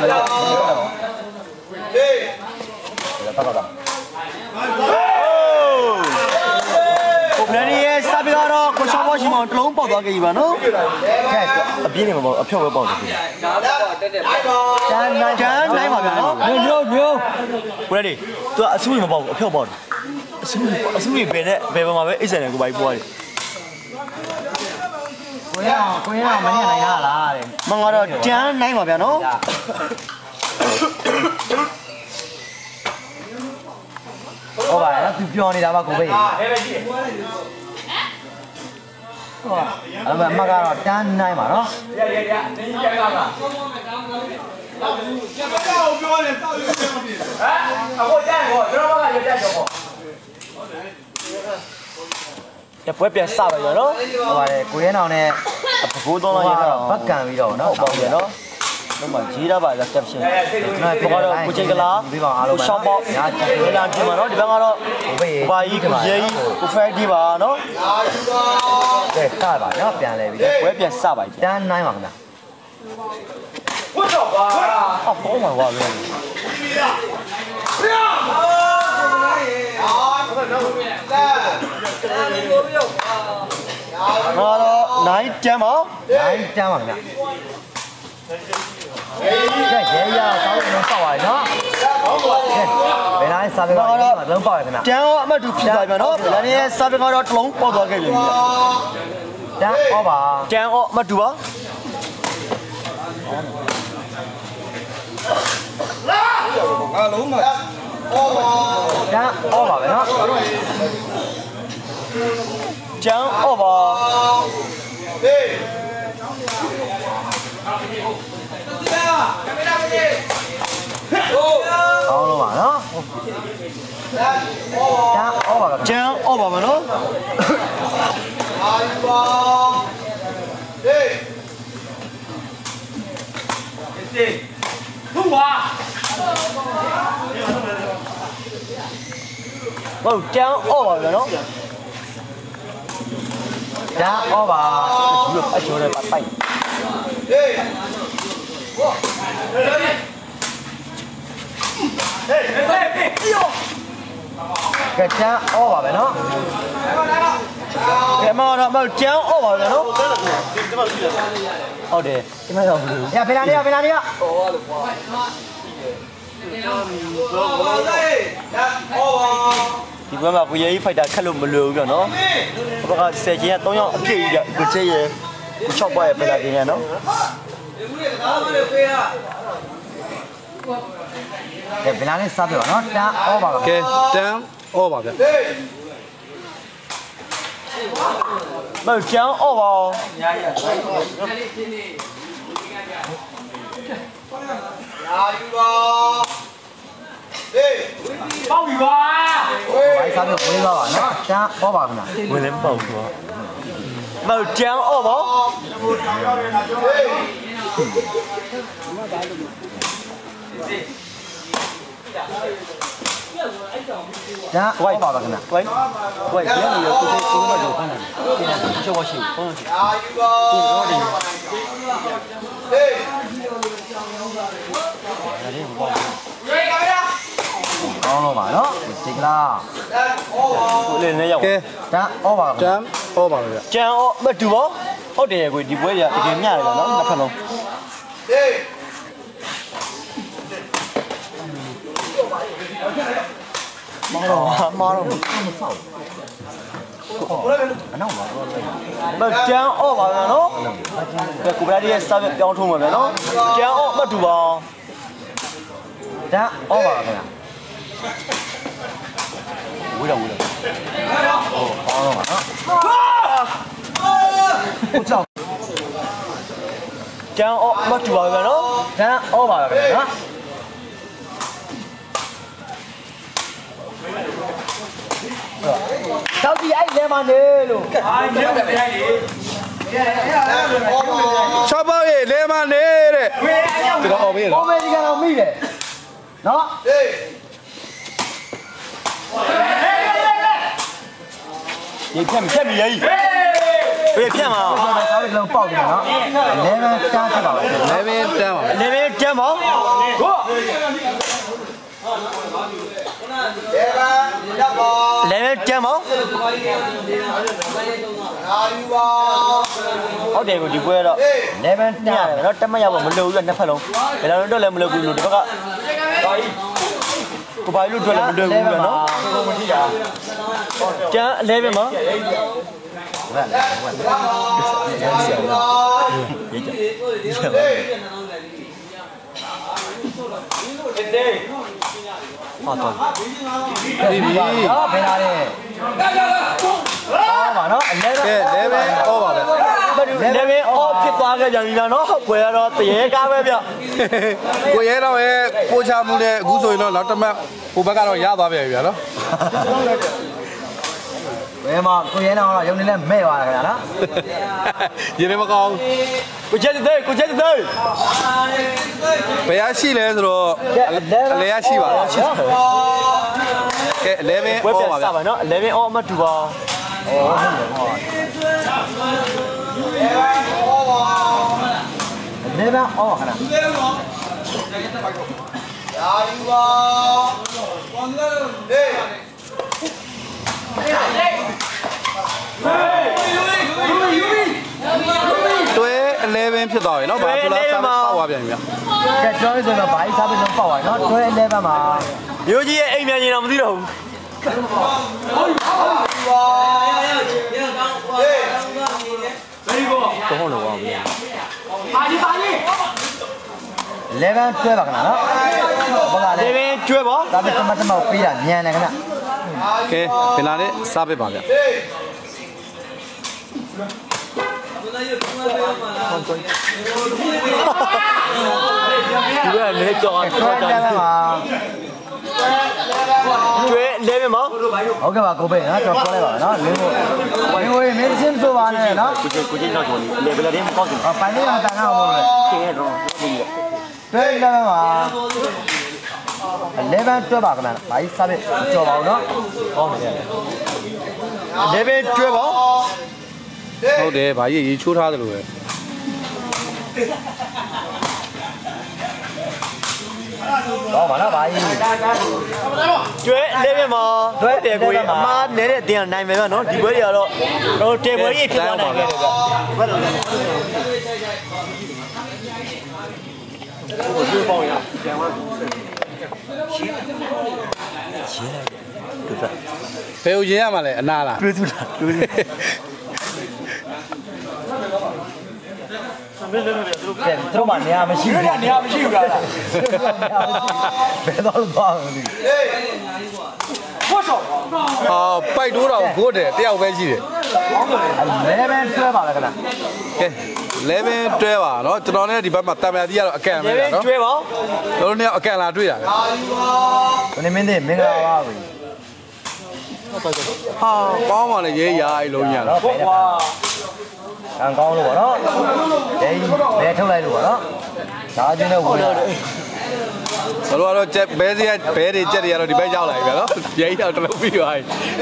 ကိုဖလန်ရဲ့စားပြီးတော့ကိုရှောင်းဘောရှိမောင်တလုံးပေါက်သွားကြပြီပါနော်ကဲအပြင်းနေမှာပေါ့အဖြောက်ပဲပေါက်တယ်ကျန် nine ကျန်နိုင်ပါဗျာနော်မျိုးမျိုးမျိုးကိုရဒီသူကအဆူကြီးမပေါက်ဘူးအဖြောက်ပေါက်တယ်အဆူအဆူကြီးဘယ်နဲ့ဘယ်မှာပဲအိတ်ဆန်တယ်ကိုပိုက်ပွားတယ်ကိုရအောင်ကိုရအောင်မနေနိုင်ရလားတဲ့မငါတော့ကျန်းနိုင်ပါဗျာနော်ဟုတ်ပါရဲ့သူပြောနေတာပါကိုပဲအဲ့မကတော့တန်းနိုင်ပါနော်ရရရနင်းကြရပါကျမကတော့ပြောတယ်တောက်ရွေးပြန်ပြီဟမ်အခုကြိုက်ပေါ့ကျွန်တော်ကရတက်ကြောပေါ့တပွဲပြန်စပါရောနော်ဟုတ်ပါတယ်ကိုရဲနောင်နဲ့ပကိုးသုံးလိုက်ရတော့ဘက်ကန်ပြီးတော့နော်ဟုတ်ပါပြီနော်တော့မှရေးတာပါ reception ကျွန်တော်ကတော့ကိုချင်းကလာကိုရှောင်းပေါ့ညာဒီလာဒီမှာနော်ဒီဘက်ကတော့ဘာကြီးကိုရေးကိုဖဲဒီပါနော်ကဲစပါနော်ပြန်လဲပြီပွဲပြန်စပါပြီတန်းနိုင်ပါခင်ဗျာဝတ်တော့ပါအော်ပေါင်းပါကွာပဲငါတော့နိုင်ကျမ်းပါနိုင်တန်းပါခင်ဗျာကဲရဲရတောင်းလို့ပေါက်ပါနော်ဘယ်လားစာပေကတော့လုံးပေါက်ရခင်ဗျာကျမ်းရောအမှတ်တူဖြီးပါပြန်နော်ဒါနဲ့စာပေကတော့တစ်လုံးပေါက်သွားခဲ့ပြီတန်းဩပါကျမ်းရောအမှတ်တူပါငါလုံးမှာတန်းဩပါပဲနော်ကျမ်းဩပါဟေးကောင်းလို့ပါနော်တန်းဩပါကကျမ်းဩပါမနော်အာယူပါဟေးဒီဟုတ်ပါဟုတ်ကျမ်းဩပါပြန်နော်တန်းဩပါဒီလိုအချိုးနဲ့ပိုက်ဟေးကဲတန်းဩပါပဲနော်ကဲမတော့မကျမ်းဩပါပြန်နော်ဟုတ်တယ်ဒီမှာတော့ဘူးရဖေလာနေရဖေလာနေရဒီဘက်မှာကိုရဲကြီးဖိုက်တာခက်လို့မလွယ်ဘူးပြန်နော်ဘက်ကဆယ်ချင်းက၃ယောက်အပြည့်ကြီးကကိုချဲရဲကို၆ပွားရဲပဲလာတင်ရနော်ကဲဖေလာနေစားပြပါနော်တန်းဩပါကကဲတန်းဩပါဗျမကျမ်းဩပါပေါက်ပြီပါဘိုင်းစားပြဝေးသွားပါနော်တန်းဩပါခင်ဗျာဝင်လည်းပေါက်သွားမကျမ်းဩပါတန်းဩပါပါခင်ဗျာဝိုင်းဝိုင်းရဲနေရကိုကိုကိုမတော့ခဏဒီနေ့ကျော်ဝရှိပုံရှိအာယူပါဒီတော့ဒီဟေးအဲ့ဒါဘာလဲကောင်းလို့ပါနော်ဒီကလားကိုလည်းနဲ့ရောက်ကဲတန်းဩပါတန်းဩပါဗျကျန်ဩမတူပါဟုတ်တယ်ကိုဒီပွဲကြီးတကယ်မြရတယ်နော်နှစ်ဖက်လုံးမောတော့မောတော့အနောက်ပါတော့မကျန်ဩပါဗျာနော်ကဲကိုဗလာဒီရဲ့စာပြောင်းထုံးပါဗျာနော်ကျန်ဩမတူပါတန်းဩပါခင်ဗျာဝေးတော့ဝေးတော့ကောင်းလို့ပါနော်ဟုတ်ကြောက်ကျန်ဩမတူပါဗျာနော်တန်းဩပါခင်ဗျာနော်တောက်ကြည့်အဲ့လဲမနေလို့အာညက်တယ်ရိုက်လေ၆ပေါက်ရေလဲမနေတဲ့ဝေးအရောက်ဒီတော့အော်ပေးဘောတော့မေဒီကတော့မိတယ်နော်ဟေးရေဖြတ်ဖြတ်မိရေးဘေးဖြတ်မှာဆောင်းလေးလုံးပေါက်တယ်နော်လဲမတန်းဖြစ်ပါမယ်လဲမင်းတန်းပါလေဘေးကျန်ပါဟုတ်လေဘေးကျန်ပါဟုတ်တယ်ကိုဒီပွဲတော့လဲမတညန်းတယ်နော်တက်မရပါမလို့ဘူးနှစ်ဖက်လုံးဘယ်လိုတော့လည်းမလို့ဘူးလို့ဒီဘက်ကကိုဘာလို့တွေ့လည်းမတွေ့ဘူးနော်ကျန်အလဲပဲမှာဟုတ်တော့ပြီပြီနော်ဘယ်လာလဲအော်ပါနော်အလဲကဲလဲပဲဩပါပဲလည်းပဲအော်ဖြစ်သွားခဲ့ကြပြီနော်ကွယ်ကတော့တရေကားပဲဗျကိုရဲတော့ရဲ့ပို့ချမှုတဲ့အခုဆိုရင်တော့နောက်တစ်မှတ်ဟိုဘက်ကတော့ရသွားပြန်ပြီဗျာနော်ဘယ်မှာကိုရဲတော့ရုံနေလဲမဲ့သွားတယ်ခင်ဗျာနော်ရေနေမကောင်းကိုချက်တဲ့ကိုချက်တဲ့ဘယ်ရရှိလဲဆိုတော့အလဲရရှိပါလားကဲလဲပဲဩဝက်ပြပါစဗျာပါနော်လည်းပဲအော်အမတူပါလဲပါအော်ခဏတွဲအလဲပဲဖြစ်သွားပြီနော်ဘာဆိုလားစားပေါက်သွားပြန်ပြီဗျာကဲကျွန်တော်ဆိုတော့ဘာကြီးစားပြီးတော့ပေါက်သွားနော်တွဲလဲပါမှာမျိုးကြီးရဲ့အိမ်မြန်ကြီးတော့မသိတော့ဘူးလဲပါတွဲပါခဏနော်ဘာလဲလည်းပဲကျွဲပါဒါပေမဲ့တမတ်တမောက်ပေးတာညံတယ်ခင်ဗျာကဲဘယ်လာလဲစားပစ်ပါဗျာဒီကလည်းကြောက်တွဲလဲပါမှာကျွဲလည်းပဲမဟုတ်ကဲ့ပါကိုပေးနော်ကျွန်တော်ပြောလိုက်ပါနော်လင်းဖို့ဝေဝေမင်းစင်းဆိုပါနဲ့နော်ကိုချက်ကိုချက်တော့ကြော်လေလည်းပဲလည်းမကောက်ဘူးအပိုင်လေးမတန်တော့ဘူးလေကျင်းရတော့ဒီကတွဲလဲပါမှာလဲပါတွဲပါခင်ဗျာဘာကြီးစားပြီးကြော်ပါဦးနော်ဟောနေရတယ်လည်းပဲကျွဲပါဟုတ်တယ်ဗာကြီးရေချိုးထားသလိုပဲတော့ပါနော်ဘာကြီးကျွဲလည်းပဲမှာကျွဲတယ်ကိုအမားနေတဲ့တင်နိုင်မယ်ဗျနော်ဒီဘွဲတွေကတော့တော့တေဘွဲကြီးဖြစ်သွားနိုင်တယ်ဗျဘယ်လိုလဲကိုကျွေးပေါင်းရပြန်သွားရှင်းရှင်းလိုက်တူတာဘယ်ကိုရင်ရမှာလဲအနာလားတွေးသူလားတွေးမင်းလည်းလည်းသူတို့တဲ့သူတို့မှနေရာမရှိဘူးနေရာမရှိဘူးလားဘယ်တော့သွားမလဲဖို့တော့ဟာပိုက်တိုးတော့ဘိုးတယ်တယောက်ပဲရှိတယ်လဲပဲတွဲပါလေခင်ဗျာကဲလဲပဲတွဲပါနော်ကျွန်တော်လည်းဒီဘက်မှာတံမြာတီးကတော့အကန်ပဲလည်းနော်ကျွဲပါတို့တို့เนี่ยအကန်လာတွေ့တာပဲဒီနေ့မင်းတွေမင်္ဂလာပါဘူးဟာကောင်းပါလေရေးရအဲ့လုံးကြီးရနော်ဟုတ်ကွာကံကောင်းလို့ပါနော်ဒဲဘဲထုတ်လိုက်လို့ပါနော်ဒါအချင်းနဲ့ဝင်လာတယ်ဆိုတော့တော့ကျက်ဘဲစီကဘဲတွေကျက်တွေကတော့ဒီဘက်ရောက်လာပြီဗျာနော်ရေးတော့တလုံးပြီးသွားပြီ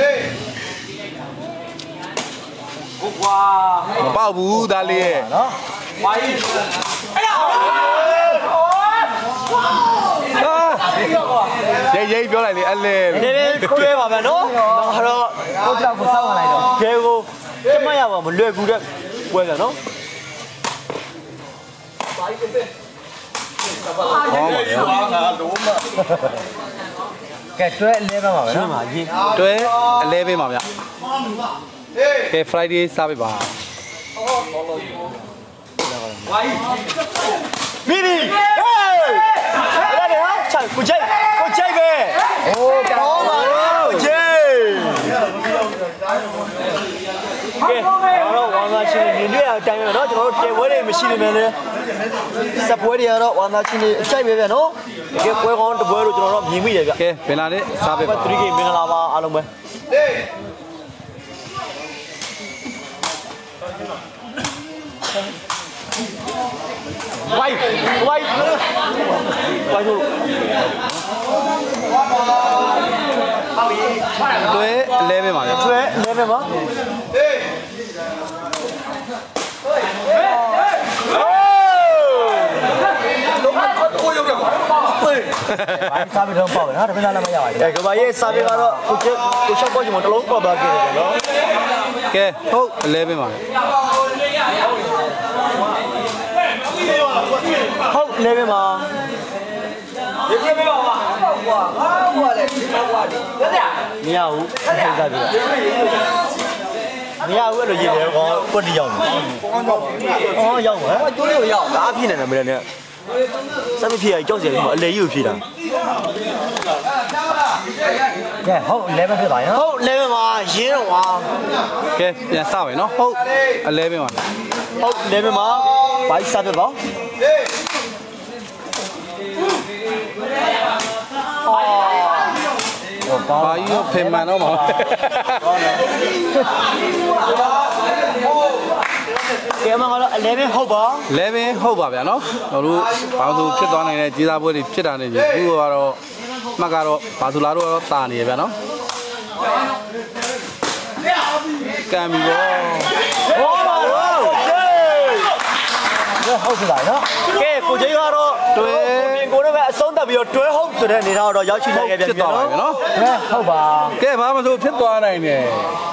ဟုတ်ကွာမပေါက်ဘူးဒါလေးရဲ့နော်ဝိုင်းအဲ့ရရေးရေးပြောလိုက်လေအလဲနည်းနည်းကျွဲပါဗျာနော်ဒါတော့ကိုကြောက်ကိုစောက်ဝင်လိုက်တော့ကဲကိုကျမရပါမလွယ်ကူတဲ့ပွဲဗျာနော်ဟောပါဗျာကဲတွဲလဲပါပါပဲရှင်းနော်ပါရေးတွဲအလဲပေးပါဗျာကဲ Friday စားပေးပါမိမိဟေးအဲ့ဒါဟာချာကိုချိုက်ကိုချိုက်ပဲโอ้ကောင်းပါလေကိုချိုက်ကဲတော့ဝမ်းသာချင်းနေတွေ့အတိုင်းပဲเนาะကျွန်တော်တို့တေပွဲတွေမရှိနေမယ်လေစပွဲတွေကတော့ဝမ်းသာချင်းနေအချိုက်ပဲဗျာနော်တကယ်ပွဲကောင်းတပွဲလို့ကျွန်တော်တို့မြင်မိတယ်ဗျကဲဘယ်လာနဲ့စားပေးပါသရီကေမင်္ဂလာပါအားလုံးပဲဝိုင်းဝိုင်းဝိုင်းလို့တွဲအလဲပေးပါဗျာကျွဲလဲပဲမှာဘာစားပြီးတော့ပေါ့နော်တပည့်သားလည်းမရပါဘူးအဲကဘာရဲ့စာပေကတော့ကိုချက်ကိုရှော့ပေါ်ချင်မတလုံးကောက်သွားခဲ့တယ်နော်ကဲဟုတ်အလဲပေးပါဗျာဟုတ်လဲပဲမှာဒီပြပေးပါဦးကွာဟာကွာလေဒီကွာဒီလက်ရမရဘူးထိုက်စားပြီမရဘူးအဲ့လိုရေးတယ်ကောကွက်တီရောက်နေအော်ရောက်ဟဲ့ကျိုးလေးကိုရောက်ဒါအဖြစ်နေတယ်မင်းလည်းစက်မဖြစ်ရကြောက်စရာကြီးမအလေကြီးကိုဖြေတာကဲဟုတ်elevenဖြစ်ပါနော်ဟုတ်elevenပါရင်းတော့ပါကဲပြန်စမယ်နော်ဟုတ်elevenပါဟုတ်elevenပါဘာစပ်ပါအော်ဘာကြီးဖေမှန်တော့မှာကဲမငါတော့elevenဟုတ်ပါ elevenဟုတ်ပါဗျာနော်တို့တို့ဘာလို့ဖြစ်သွားနိုင်လဲကြီးစားပွဲတွေဖြစ်တာနေပြီအခုကတော့မှတ်ကတော့ဘာသူလာတော့တာနေရဗျာနော်ကံပြီတော့ဟောပါတော့ဟုတ်ပြီလားနော်ကဲကိုကြီးကတော့တွဲကိုလည်းပဲအဆုံးသတ်ပြီးတော့တွဲဟုတ်ဆိုတဲ့အနေထားတော့ရောက်ရှိနိုင်ခဲ့ပြန်ပြီနော်ဟုတ်ပါကဲဘာမှမဆိုဖြစ်သွားနိုင်တယ်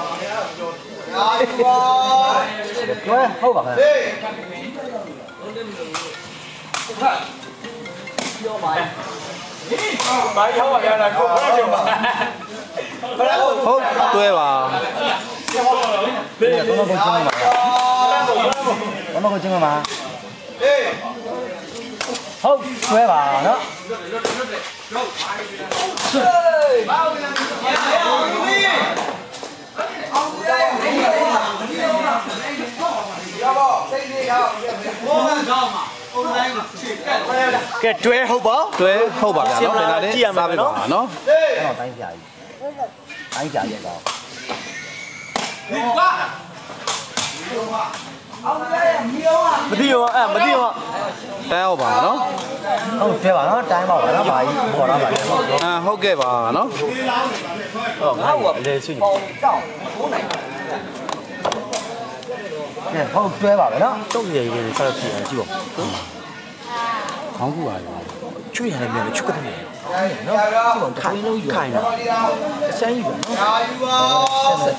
တွဲဟုတ်ပါခင်ဗျာဘာရောက်ပါလားကိုဖရပါဟုတ်တွဲပါဘယ်တော့မှကိုချင်းမှာဘာမှကိုချင်းမှာဟုတ်တွဲပါနော်ကဲတွဲဟုတ်ပါတွဲဟုတ်ပါဗျာနော်ပြန်လာတဲ့စားပြပါနော်အဲ့တော့တိုင်းပြာကြီးတိုင်းပြာကြီးတော့မသိရောအဲ့မသိရောတန်းဟုတ်ပါနော်ဟုတ်ကဲ့ပါနော်တိုင်းပါပါနော်ဘာကြီးပေါ်လာပါလဲအာဟုတ်ကဲ့ပါနော်ဟုတ်ငါ့ကိုလေဆွညတောင်းဟုတ်နိုင်ကဲဟုတ်တွဲပါပဲနော်တုံးရည်ကြီးဆက်ဖြစ်အောင်ကြည့်ပါခေါင်းကူပါလေချွေးရတယ်မြန်ချုပ်တယ်နော်ကြည့်ပါခိုင်းလို့ယူခိုင်းတာအစမ်းယူနော်အာယူပါဟေး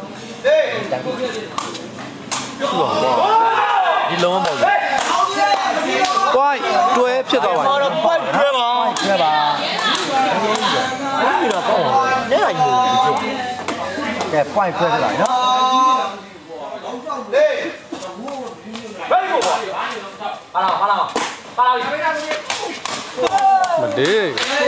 ဒီလုံးမဟုတ်ဘူး။ပွိုင်းတွဲဖြစ်သွားပါပြီ။ပွိုင်းတွဲပါတွဲပါ။ဒီတော့ပေါ့။နေလိုက်လို့ကြည့်။ကဲပွိုင်းတွဲပြလိုက်နော်။ဟေးဘယ်ကိုပါ။ဟာလာဟာလာဟာလာမတေး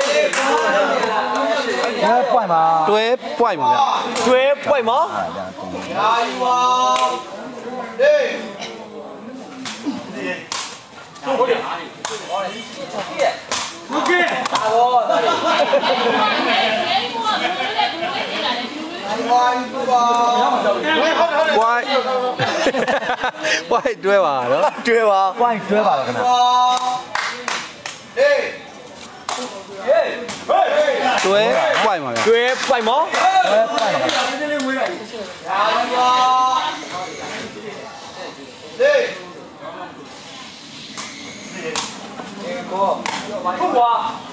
တွဲပွိုင်းပါတွဲပွိုင်းပါဗျတွဲပွိုင်းပါရာယူပါဟေးဟုတ်တယ်ဟုတ်ကဲ့ဒါတော့ဒါလေဝိုင်းဝိုင်းတွဲပါနော်တွဲပါဝိုင်းတွဲပါတော့ခဏဟေးဟေးတွဲပွိုင်းပါဗျတွဲပွိုင်းမောတွဲပွိုင်းပါရာယူပါဟေးကိုဟုတ်ပါ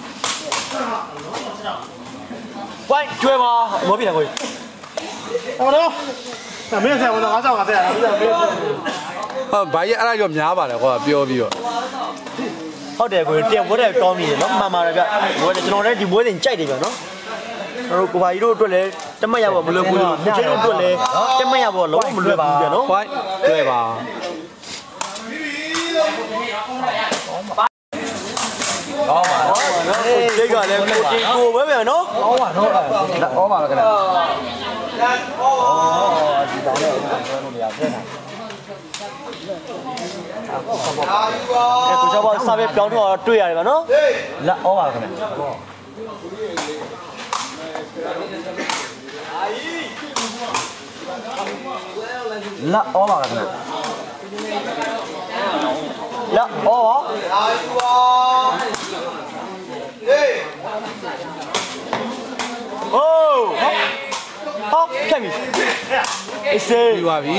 ဝိုင်းတွဲပါမောပြတယ်ကိုဟောတော့မင်းဆက်ဝင်တော့ငါဆောက်ငါဆက်ရတာမင်းဆက်ဟုတ်ဘာကြီးအဲ့ဒါကြောင့်များပါလေကွာပြောပြီးတော့ဟုတ်တယ်ကိုတင်ဘိုးတဲ့တောင်းနေတယ်နော်မှန်ပါတယ်ဗျဘိုးတဲ့ကျွန်တော်လည်းဒီဘိုးတင်ကြိုက်တယ်ဗျနော်ကျွန်တော်ကိုပါကြီးတို့အတွက်လည်းတမက်ရဖို့မလွယ်ဘူးလို့ချင်းတို့အတွက်လည်းတမက်ရဖို့လုံးဝမလွယ်ဘူးဗျနော်ဝိုင်းတွဲပါကောင်းပါနော်ဒီကလည်းကိုချင်းကိုပဲဗျနော်ကောင်းပါနော်ကောင်းပါလားခင်ဗျာအော်ဒီတောင်လေးကိုပြောလို့မရဘူးနဲ့အဲကိုကျော်ပါစာပဲပြောင်းတော့တွေ့ရတယ်ဗျနော်လက်ဩပါခင်ဗျာလက်ဩပါခင်ဗျာလက်ဩပါအာယူပါဟေးโอ้ဟောဖြတ်ပြီအေးစေးပြီးပါပြီ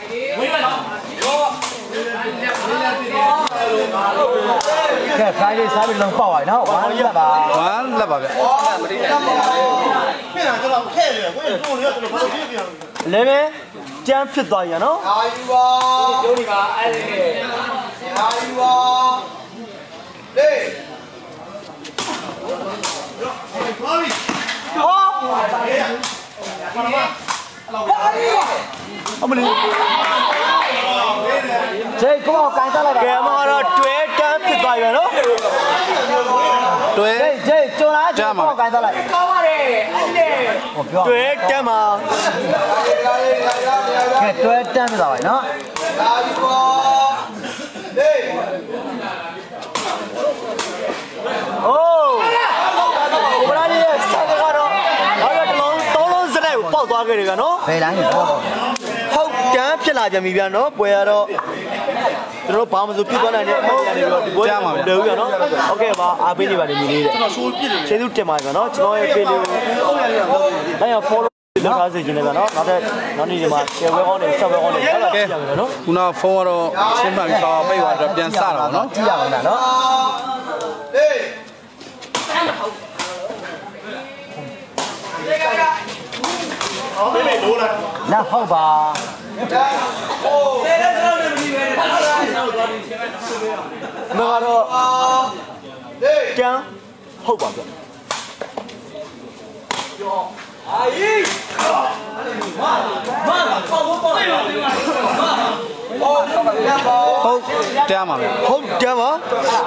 ကဲဖိုင်လေးစားပြီးလုံးပေါက်ပါနော်ဝမ်းလက်ပါဝမ်းလက်ပါဗျမတိနဲ့ပြင်တာကျွန်တော်ခဲတယ်ကိုယ်တို့လည်းကျွန်တော်ဘာလို့ဖြစ်ပြန်လဲလဲကြမ်းဖြစ်သွားရနော်အာယူပါပြောနေပါအဲ့ဒီအာယူပါဟေးဟောအမလီဂျေးကိုအောင်ကန်စားလိုက်တာကဲမတော့တွဲတန်းဖြစ်သွားပြီနော်တွဲဂျေးဂျေးကျွန်လာဂျေးကိုအောင်ကန်စားလိုက်ကောင်းပါတယ်အဲ့လေဟောပြောတွဲတန်းမှာကဲတွဲတန်းပြသွားပါနော်လာပြီပေါ့ဟေးအိုးဘရာကြီးရဲ့ဆက်ကတော့တော့တလုံးသုံးလုံးစတဲ့ကိုပေါက်သွားခဲ့တယ်ဗျာနော်ဘယ်လိုင်းလဲပေါ့ဟုတ်တန်းဖြစ်လာပြန်ပြီဗျာနော်ပွဲရတော့ကျွန်တော်ဘာမှမဆိုပြစ်သွားနိုင်တဲ့အချိန်တွေတော့ဒီပွဲမှာမတွေ့ဘူးဗျာနော်โอเคပါအားပေးနေပါတယ်ညီလေးတဲ့ကျွန်တော်ရှိုးပြစ်တယ်ကျေးဇူးတင်ပါတယ်ဗျာနော်ကျွန်တော်ရဲ့ page လေးကိုလိုက်ရ follow လုပ်ထားစေချင်တယ်ဗျာနော်နောက်တဲ့နောက်နေ့ဒီမှာ share ဝဲကောင်းနေ sub ဝဲကောင်းနေဆက်လာပြရမယ်နော်ခုနဖုန်းကတော့ရှင်းမှန်ပြီးတော့ပိတ်သွားတော့ပြန်စတာပေါ့နော်ကြည့်ရအောင်လားနော်ဟေးလာဟုတ်ပါမကတော့ကျန်းဟုတ်ပါဗျအာကြီးမမပေါ့ပေါ့ပေါ့ဟုတ်တမ်းပါမယ်ဟုတ်တမ်းပါ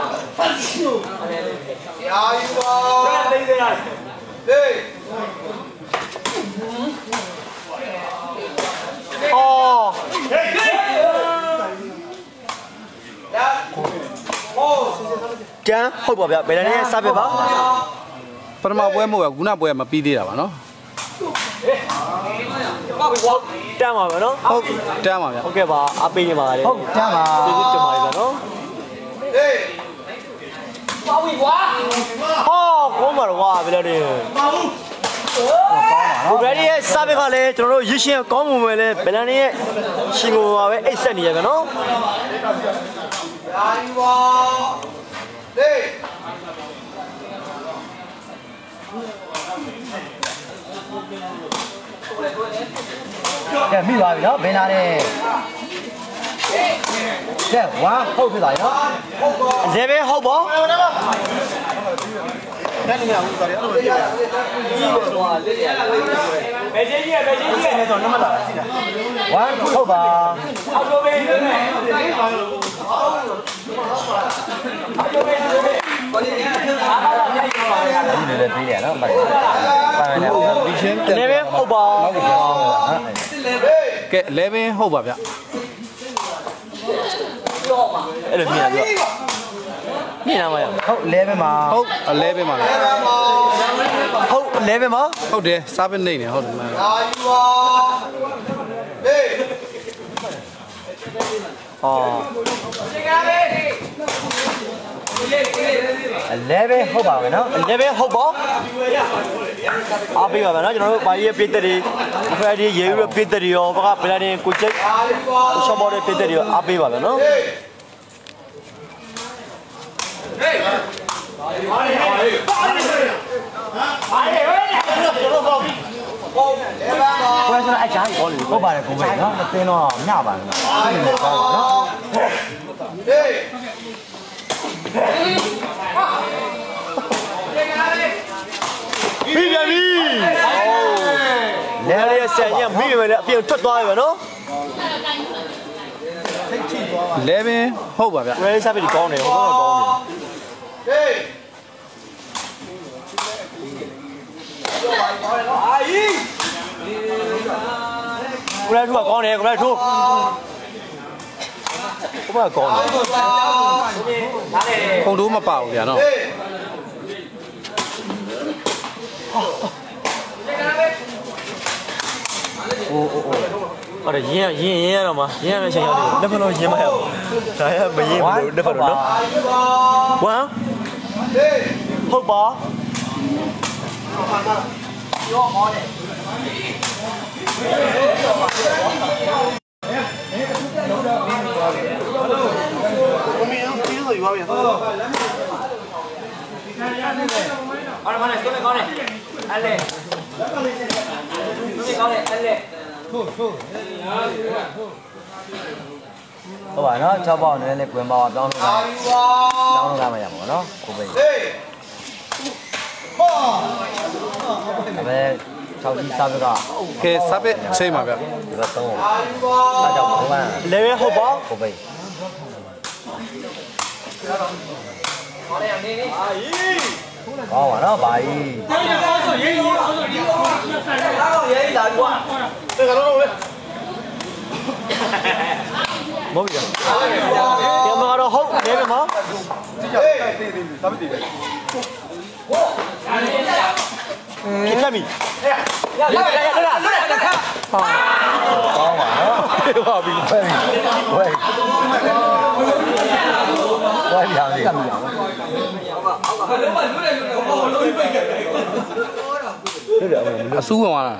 အာယူပါဟေးအော်ကျန်းဟုတ်ပါဗျဘယ်လိုလဲစပြပါပထမပွဲမဟုတ်ဘူးခုနပွဲမပြီးသေးတာပါနော်တမ်းပါဗျနော်ဟုတ်တမ်းပါဗျဟုတ်ကဲ့ပါအပေးနေပါလေဟုတ်တမ်းပါကျေးဇူးတင်ပါတယ်ဗျနော်ဟေးပါဝီကွာဟောကောင်းပါတော့ကွာဘယ်လိုလဲပါဘူးဘယ်ရီရဲ့စပစ်ကလည်းကျွန်တော်တို့ရရှင်ကောင်းမှုပဲလေဘယ်လန်ရဲ့ရှင်ကိုပါပဲအိတ်ဆက်နေရပဲနော်ယာယူပါဟေးကဲမိသွားပြီနော်ဘယ်လာတဲ့ကဲဝါဟုတ်ပြီလားနော်လေပဲဟုတ်ပါတဲ့နေရဦးတော်ရအဲ့လိုပြရကြီးတော့လက်ရဘယ်ချင်းကြီးဘယ်ချင်းကြီးနဲ့တော့နမလာရှိတာဝါဟုတ်ပါအောက်တော့ပဲဒီလိုလည်းပြီးတယ်နော်ပါတယ်ပါတယ်ဒီချင်းလေပဲဟုတ်ပါကဲလေပဲဟုတ်ပါဗျအဲ့လိုမြင်ရပြီမြင်ရမှာဟုတ်လဲပဲမှာဟုတ်အလဲပဲမှာဟုတ်လဲပဲမှာဟုတ်တယ်စားပနေနေဟုတ်တယ်လာယူပါဟေးအော်လဲပဲဟုတ်ပါမယ်နော်လဲပဲဟုတ်ပါအားပေးပါမယ်နော်ကျွန်တော်တို့ဘာကြီးပြည့်တဲ့တွေဖက်ဒီရေယူပြည့်တဲ့တွေရောဘာကပလာတင်ကိုချိတ်ရှော့ဘော်တဲ့ပြည့်တဲ့တွေရောအားပေးပါမယ်နော်ဟေးပါလေပါလေပါလေပါလေကျွန်တော်ပေါ့ပွဲစအချားကိုဟုတ်ပါတယ်ကိုပဲနော်မသိတော့ညပါနဲ့နော်ကောင်းပါနော်ဟေးပြီးပြန်ပြီလဲရဆန်ရမိပြီလေအပြင်ထွက်သွားပြီနော်လဲပင်ဟုတ်ပါဗျဝဲစားပြီးကောင်းတယ်ဟိုကတော့ကောင်းတယ်ဟေးအာကြီးကိုလိုက်ထူကကောင်းတယ်ကိုလိုက်ထူကိုမကောင်းတယ်ပုံတိုးမပါဘူးဗျာနော်โอ้โอ้โอ้အဲ့ဒါရင်းရင်းရင်းရတော့မှာရင်းရမယ့်ချိန်ရောက်တယ်လက်ဖက်လုံးရင်းမရဘူးဒါရမရင်းဘူးလက်ဖက်လုံးနော်ဝမ်ဟုတ်ပါရောမောတယ်ကိုမင်းတီးလို့ရွာပြန်တော့အားမနဲ့စနေကောင်းနေအဲ့လေစနေကောင်းနေအဲ့လေဟုတ်ပါနော်၆ပေါက်နဲ့လည်းကွင်ပေါက်တောင်းလို့တောင်းလို့ကမရပါဘူးနော်ကိုပဲဟေးဟောဒါပဲ sáu chín sáu cái. ကဲစပစ်ချိန်ပါဗျ Rất tốt. Ta chồng của bạn. level hậu bó Của mình. Có mà nó bậy. 뭐야? 엄마가 호 내면 뭐? 기타미. 야, 야, 야, 야, Có mà nó. 와, 미. Quay. Quay. Quay làm gì? ။အဆူးဝင်သွားတာ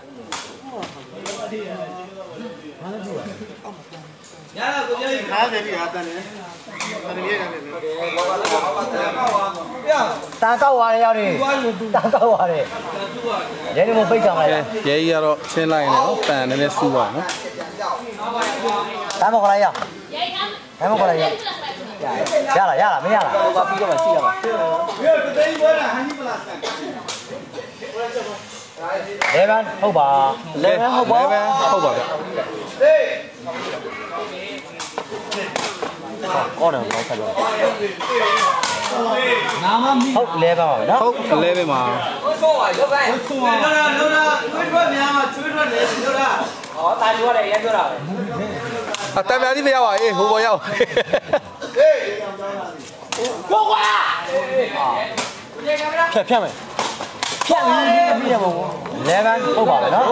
Ta cao quá đấy nhau đi. Ta cao quá đấy. Vậy đi một bây giờ ။ကဲ này. ရဲကြီးကတော့ချင်းလိုက်နေနော်။တန်နည်းနည်းဆူပါနော် Ta một cái này à? Ta một cái này à? Ya là, ya là, mấy ya là. 가 비가 막 시가 막. Để bạn, hậu bà. ။ level hậu bó. level ဟုတ်ပါဗျ con này nó phải rồi. Hậu lê vào rồi ။ đó. ဟုတ် level မှာ အတန်ပြားကြီးမရပါအေးဟိုပေါ်ရောက်骗骗没？骗你你骗我。 Lê bạn, hậu bà rồi đó.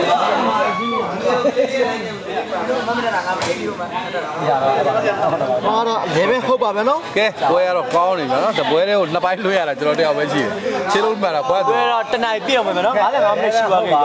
아, 나 level hậu bó nó. ကဲပွဲရတော့ကောင်းနေပြီနော်တပွဲလေးကိုနှစ်ပိုင်းလွှဲရတာကျွန်တော်တယောက်ပဲရှိတယ်ခြေလုံးမှန်တာပွဲသူ 왜တနိုင်ပြည့်အောင်မယ်နော်ငါလည်းငါမနဲ့ရှိပါခဲ့ကြ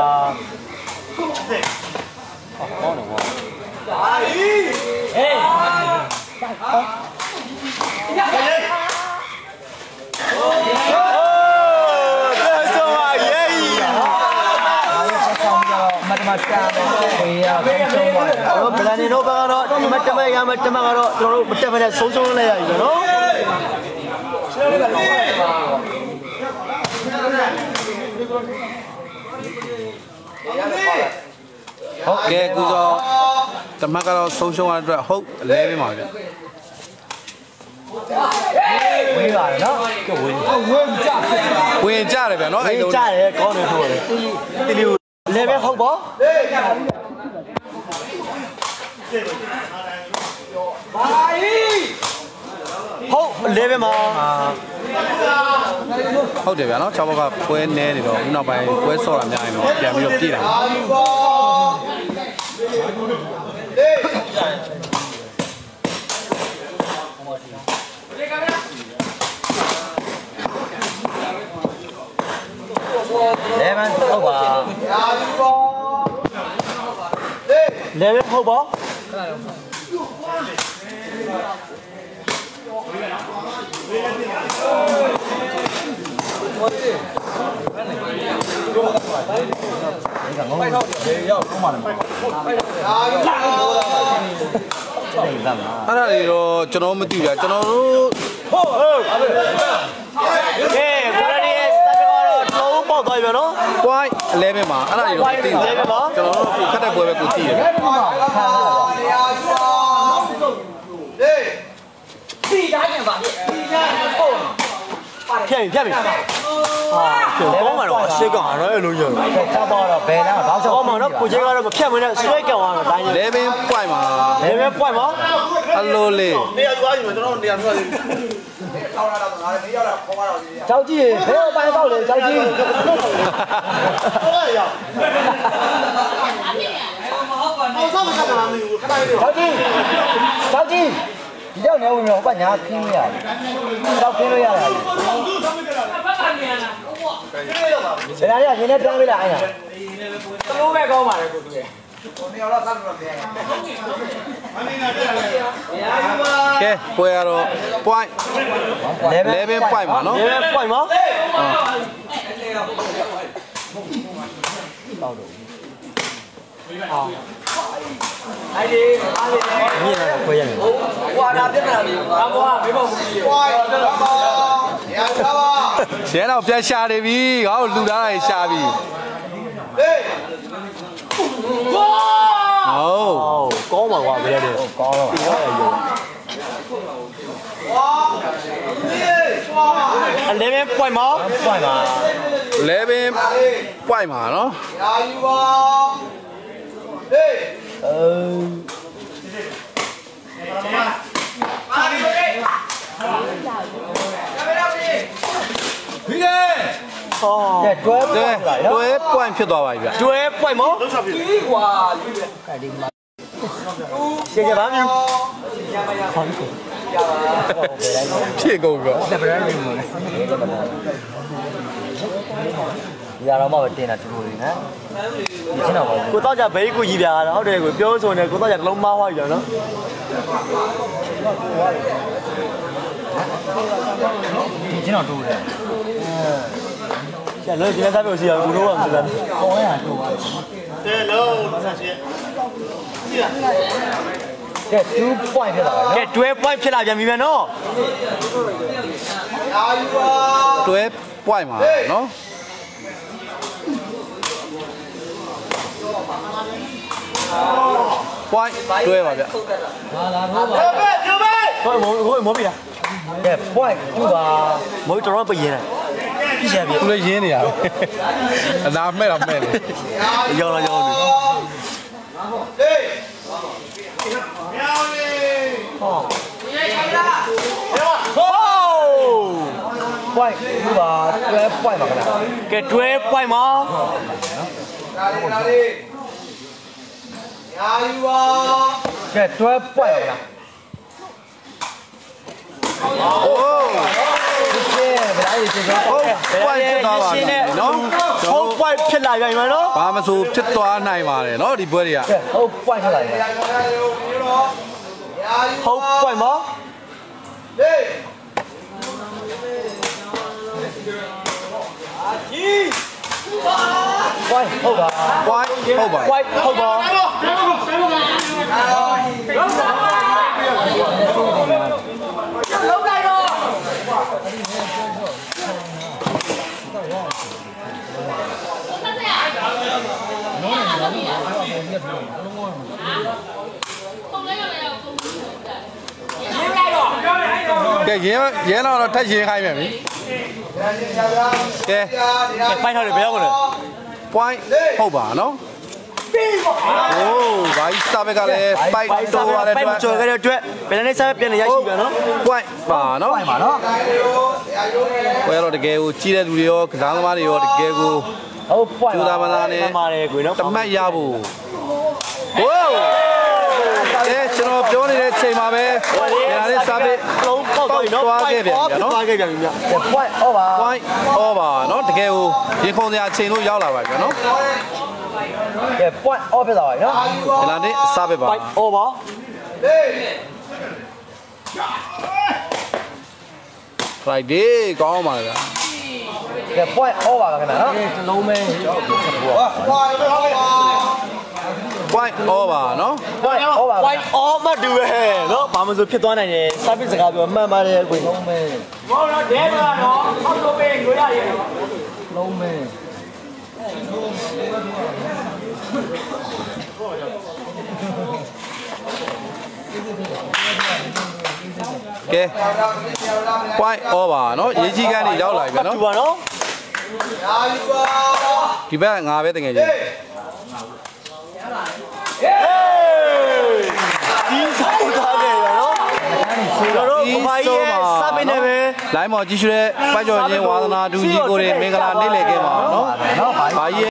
Mặt mặt cha thì không trông ngoài. တော့ဗလာနေတော့ကတော့ဒီမတ်တမရမတ်တမကတော့ကျွန်တော်တို့မတက်မနဲ့ဆုံးရှုံးလိုက်ရပြီနော်ဟုတ်ကဲကုသောတမတ်ကတော့ဆုံးရှုံးရတဲ့အတွက်ဟုတ် level မှာဗျ Quý bà rồi đó. ဝင်ကြတယ်ဗျနော်အဲ့အေးလိုကြားတယ်ကောင်းတယ်ဆိုတယ်တီလီ level ဟုတ်ပါဟုတ် level မှာဟုတ်တယ်ဗျနော်၆ဘောက်ကပွဲနဲနေတော့ခုနောက်ပိုင်းပွဲဆော့တာများရင်တော့ပြန်ပြီးတော့ပြည်တာ Lê bạn, hậu bà. level ဟုတ်ပါ Đây làm nào? အဲ့ဒါတွေတော့ကျွန်တော်မသိဘူးဗျကျွန်တော်တို့ဟုတ်ဟုတ်ကဲကိုရဒီရဲ့စတက်ကတော့လုံးပေါက်သွားပြီနော် point level မှာအဲ့ဒါတွေတော့မသိဘူးကျွန်တော်တို့ခက်တဲ့ပွဲပဲကိုသိတယ်ဗျဖြတ်ပြီဖြတ်ပြီဟာကျော်ကောင်းမှာတော့ရှေ့ကောင်ကတော့အဲ့လိုညံ့ Sao bò rồi, về đó, báo ကော sao င်းမှာတော့ကိုချင်းကတော့မဖြတ်မနဲ့ဆွဲကောင်အောင်တိုင်း level point မှာ level point မှာအလိုလေး cháu chi, thế ông bay baoเลยcháu chi. Cháu chi, cháu chi. Đeo nếu nhiều bạn nhà kinh vậy. Cháu kinh rồi à? Thế này là nhìn trang với lại nè. Lú bé con mà này của tụi. ကဲပွဲရတော့ point level point မှာနော် level point မှာ Ai đi, ai đi. မြင်လာခွဲရတယ် Qua ra tiếp nào đi. Qua qua mấy bông gì. Qua. ရဲတော့ပြန်ရှာနေပြီငါတို့လူသားတွေရှာပြီဟုတ်ကောင်းပါကွာဗျာတဲ့ကောင်းတော့ဒီတော့ရုံeleven point မှာ point မှာ eleven point မှာနော်ရာယူပါဟေးအဒီကေဟောtwelve point လာနော် twelve point ဖြစ်သွားပါပြီဗျ twelve point မောပြီးကွာဒီမှာရှင်းကြပါမျိုးခေါင်းကိုဖြည့်ကုန်ပြီတက်ပရမ်းနေလို့ရတော့မှပဲတင်တာတူလို့နော်ဒီချင်းတော့ကိုတော့ကြဘေးကိုကြီးပြားဟုတ်တယ်ကိုပြောဆိုနေကိုတော့ကြကလုံးမားသွားပြီတော့နော်ဒီချင်းတော့တူတယ်ကျလို့ဒီနေ့စားပြောစီအောင်ကိုတော့မစားကောင်းရတာတူပါတဲ့လုံးဆက်ရှင်းကြည့်ကဲtwo point ဖြစ်လာပါနော်ကဲtwelve point ဖြစ်လာပြန်ပြီမယ်နော်အာယူပါtwelve point မှာနော်point twelve ပါဗျဟာလာတော့ပါပြောပဲပြောပဲဟိုဟိုမောပြီလားကဲ point two ပါမောတော်တော်ပြရင်းပြရပြီသူလည်းရင်းနေရအနာမဲ့တော့မဲ့လေရောက်လာရောက်နေဟေးမြောင်းလေးဟောရေးခိုင်းလားဟော point two ပါtwelve point ပါခင်ဗျကဲtwelve point မှာလာလေးလာလေးရာယူပါကဲtwelve point ပါခင်ဗျโอ้ဒီဘယ်လိုဖြစ်သွားလဲပွိုင်းဖြစ်သွားပါပြီနော်ဟုတ်ပွိုင်းဖြစ်လာပြန်ပြီနော်ဘာမဆိုဖြစ်သွားနိုင်ပါတယ်နော်ဒီပွဲတွေကဟုတ်ပွိုင်းဖြစ်လာပြန်ဟုတ်ပွိုင်းမဟေးအာကြီးပွိုင်းဟုတ်ပါပွိုင်းဟုတ်ပါပွိုင်းဟုတ်ပါလုံးလိုက်တော့ကဲရင်းရင်းတော့ထက်ရင်းခိုင်းမယ်ပြီကဲပိုင်းထောက်တယ်ဘယ်ရောက်လဲ point ဟုတ်ပါနော်โอ้ဘိုင်းစားဘက်ကလည်းပိုက်တော့ရတယ်ပိုက်ကြော်ကြတဲ့အတွက်ဘယ်နဲ့စားပြန်လဲရရှိပြန်နော် point ပါနော် point ပါနော်ဘယ်တော့တကယ်ကိုကြီးတဲ့လူတွေရောကစားသမားတွေရောတကယ်ကိုဟုတ် point ကျူတာမလားနဲ့ပါတယ်ကိုနော်တမတ်ရဖို့ဟိုးအဲကျွန်တော်ပြောနေတဲ့ချိန်မှာပဲဒါလေးစားပဲလုံးပေါက်သွားပြီနော်သွားခဲ့ပြန်ပြီနော်သွားခဲ့ပြန်ပြီမြတ် point over point over နော်တကယ်ကိုရင်ခုန်စရာချိန်လို့ရောက်လာပါပြီနော်ကဲ point off ဖြစ်သွားပါပြီနော်ဒီလားနေစားပဲပါ point over Friday ကောင်းပါလားကဲ point over ပါခင်ဗျာနော်တစ်လုံးပဲ point over နော် point over point off မတူပဲနော်ဘာမှမဆိုဖြစ်သွားနိုင်တယ် service စကားပြောမှန်ပါတယ်ကိုလုံးပဲဘောတော့ဒဲတော့နော်အောက်တော့ပဲငွေရရတယ်လုံးပဲကဲ point over နော်ရေးကြီးကန်းတွေရောက်လာပြီနော်တူပါနော်ဒီဘက်ငါပဲတကယ်ကြီးဒီဆောင်ထားတယ်နော်ကျွန်တော်တို့ဘာကြီးရဲ့စပင်းနေပဲလိုင်းမော်ကြီးရွှေပိုက်ကျော်ချင်းဝါသနာတူကြီးကိုတွေမင်္ဂလာနေ့လည်ခဲ့ပါနော်ဘာကြီး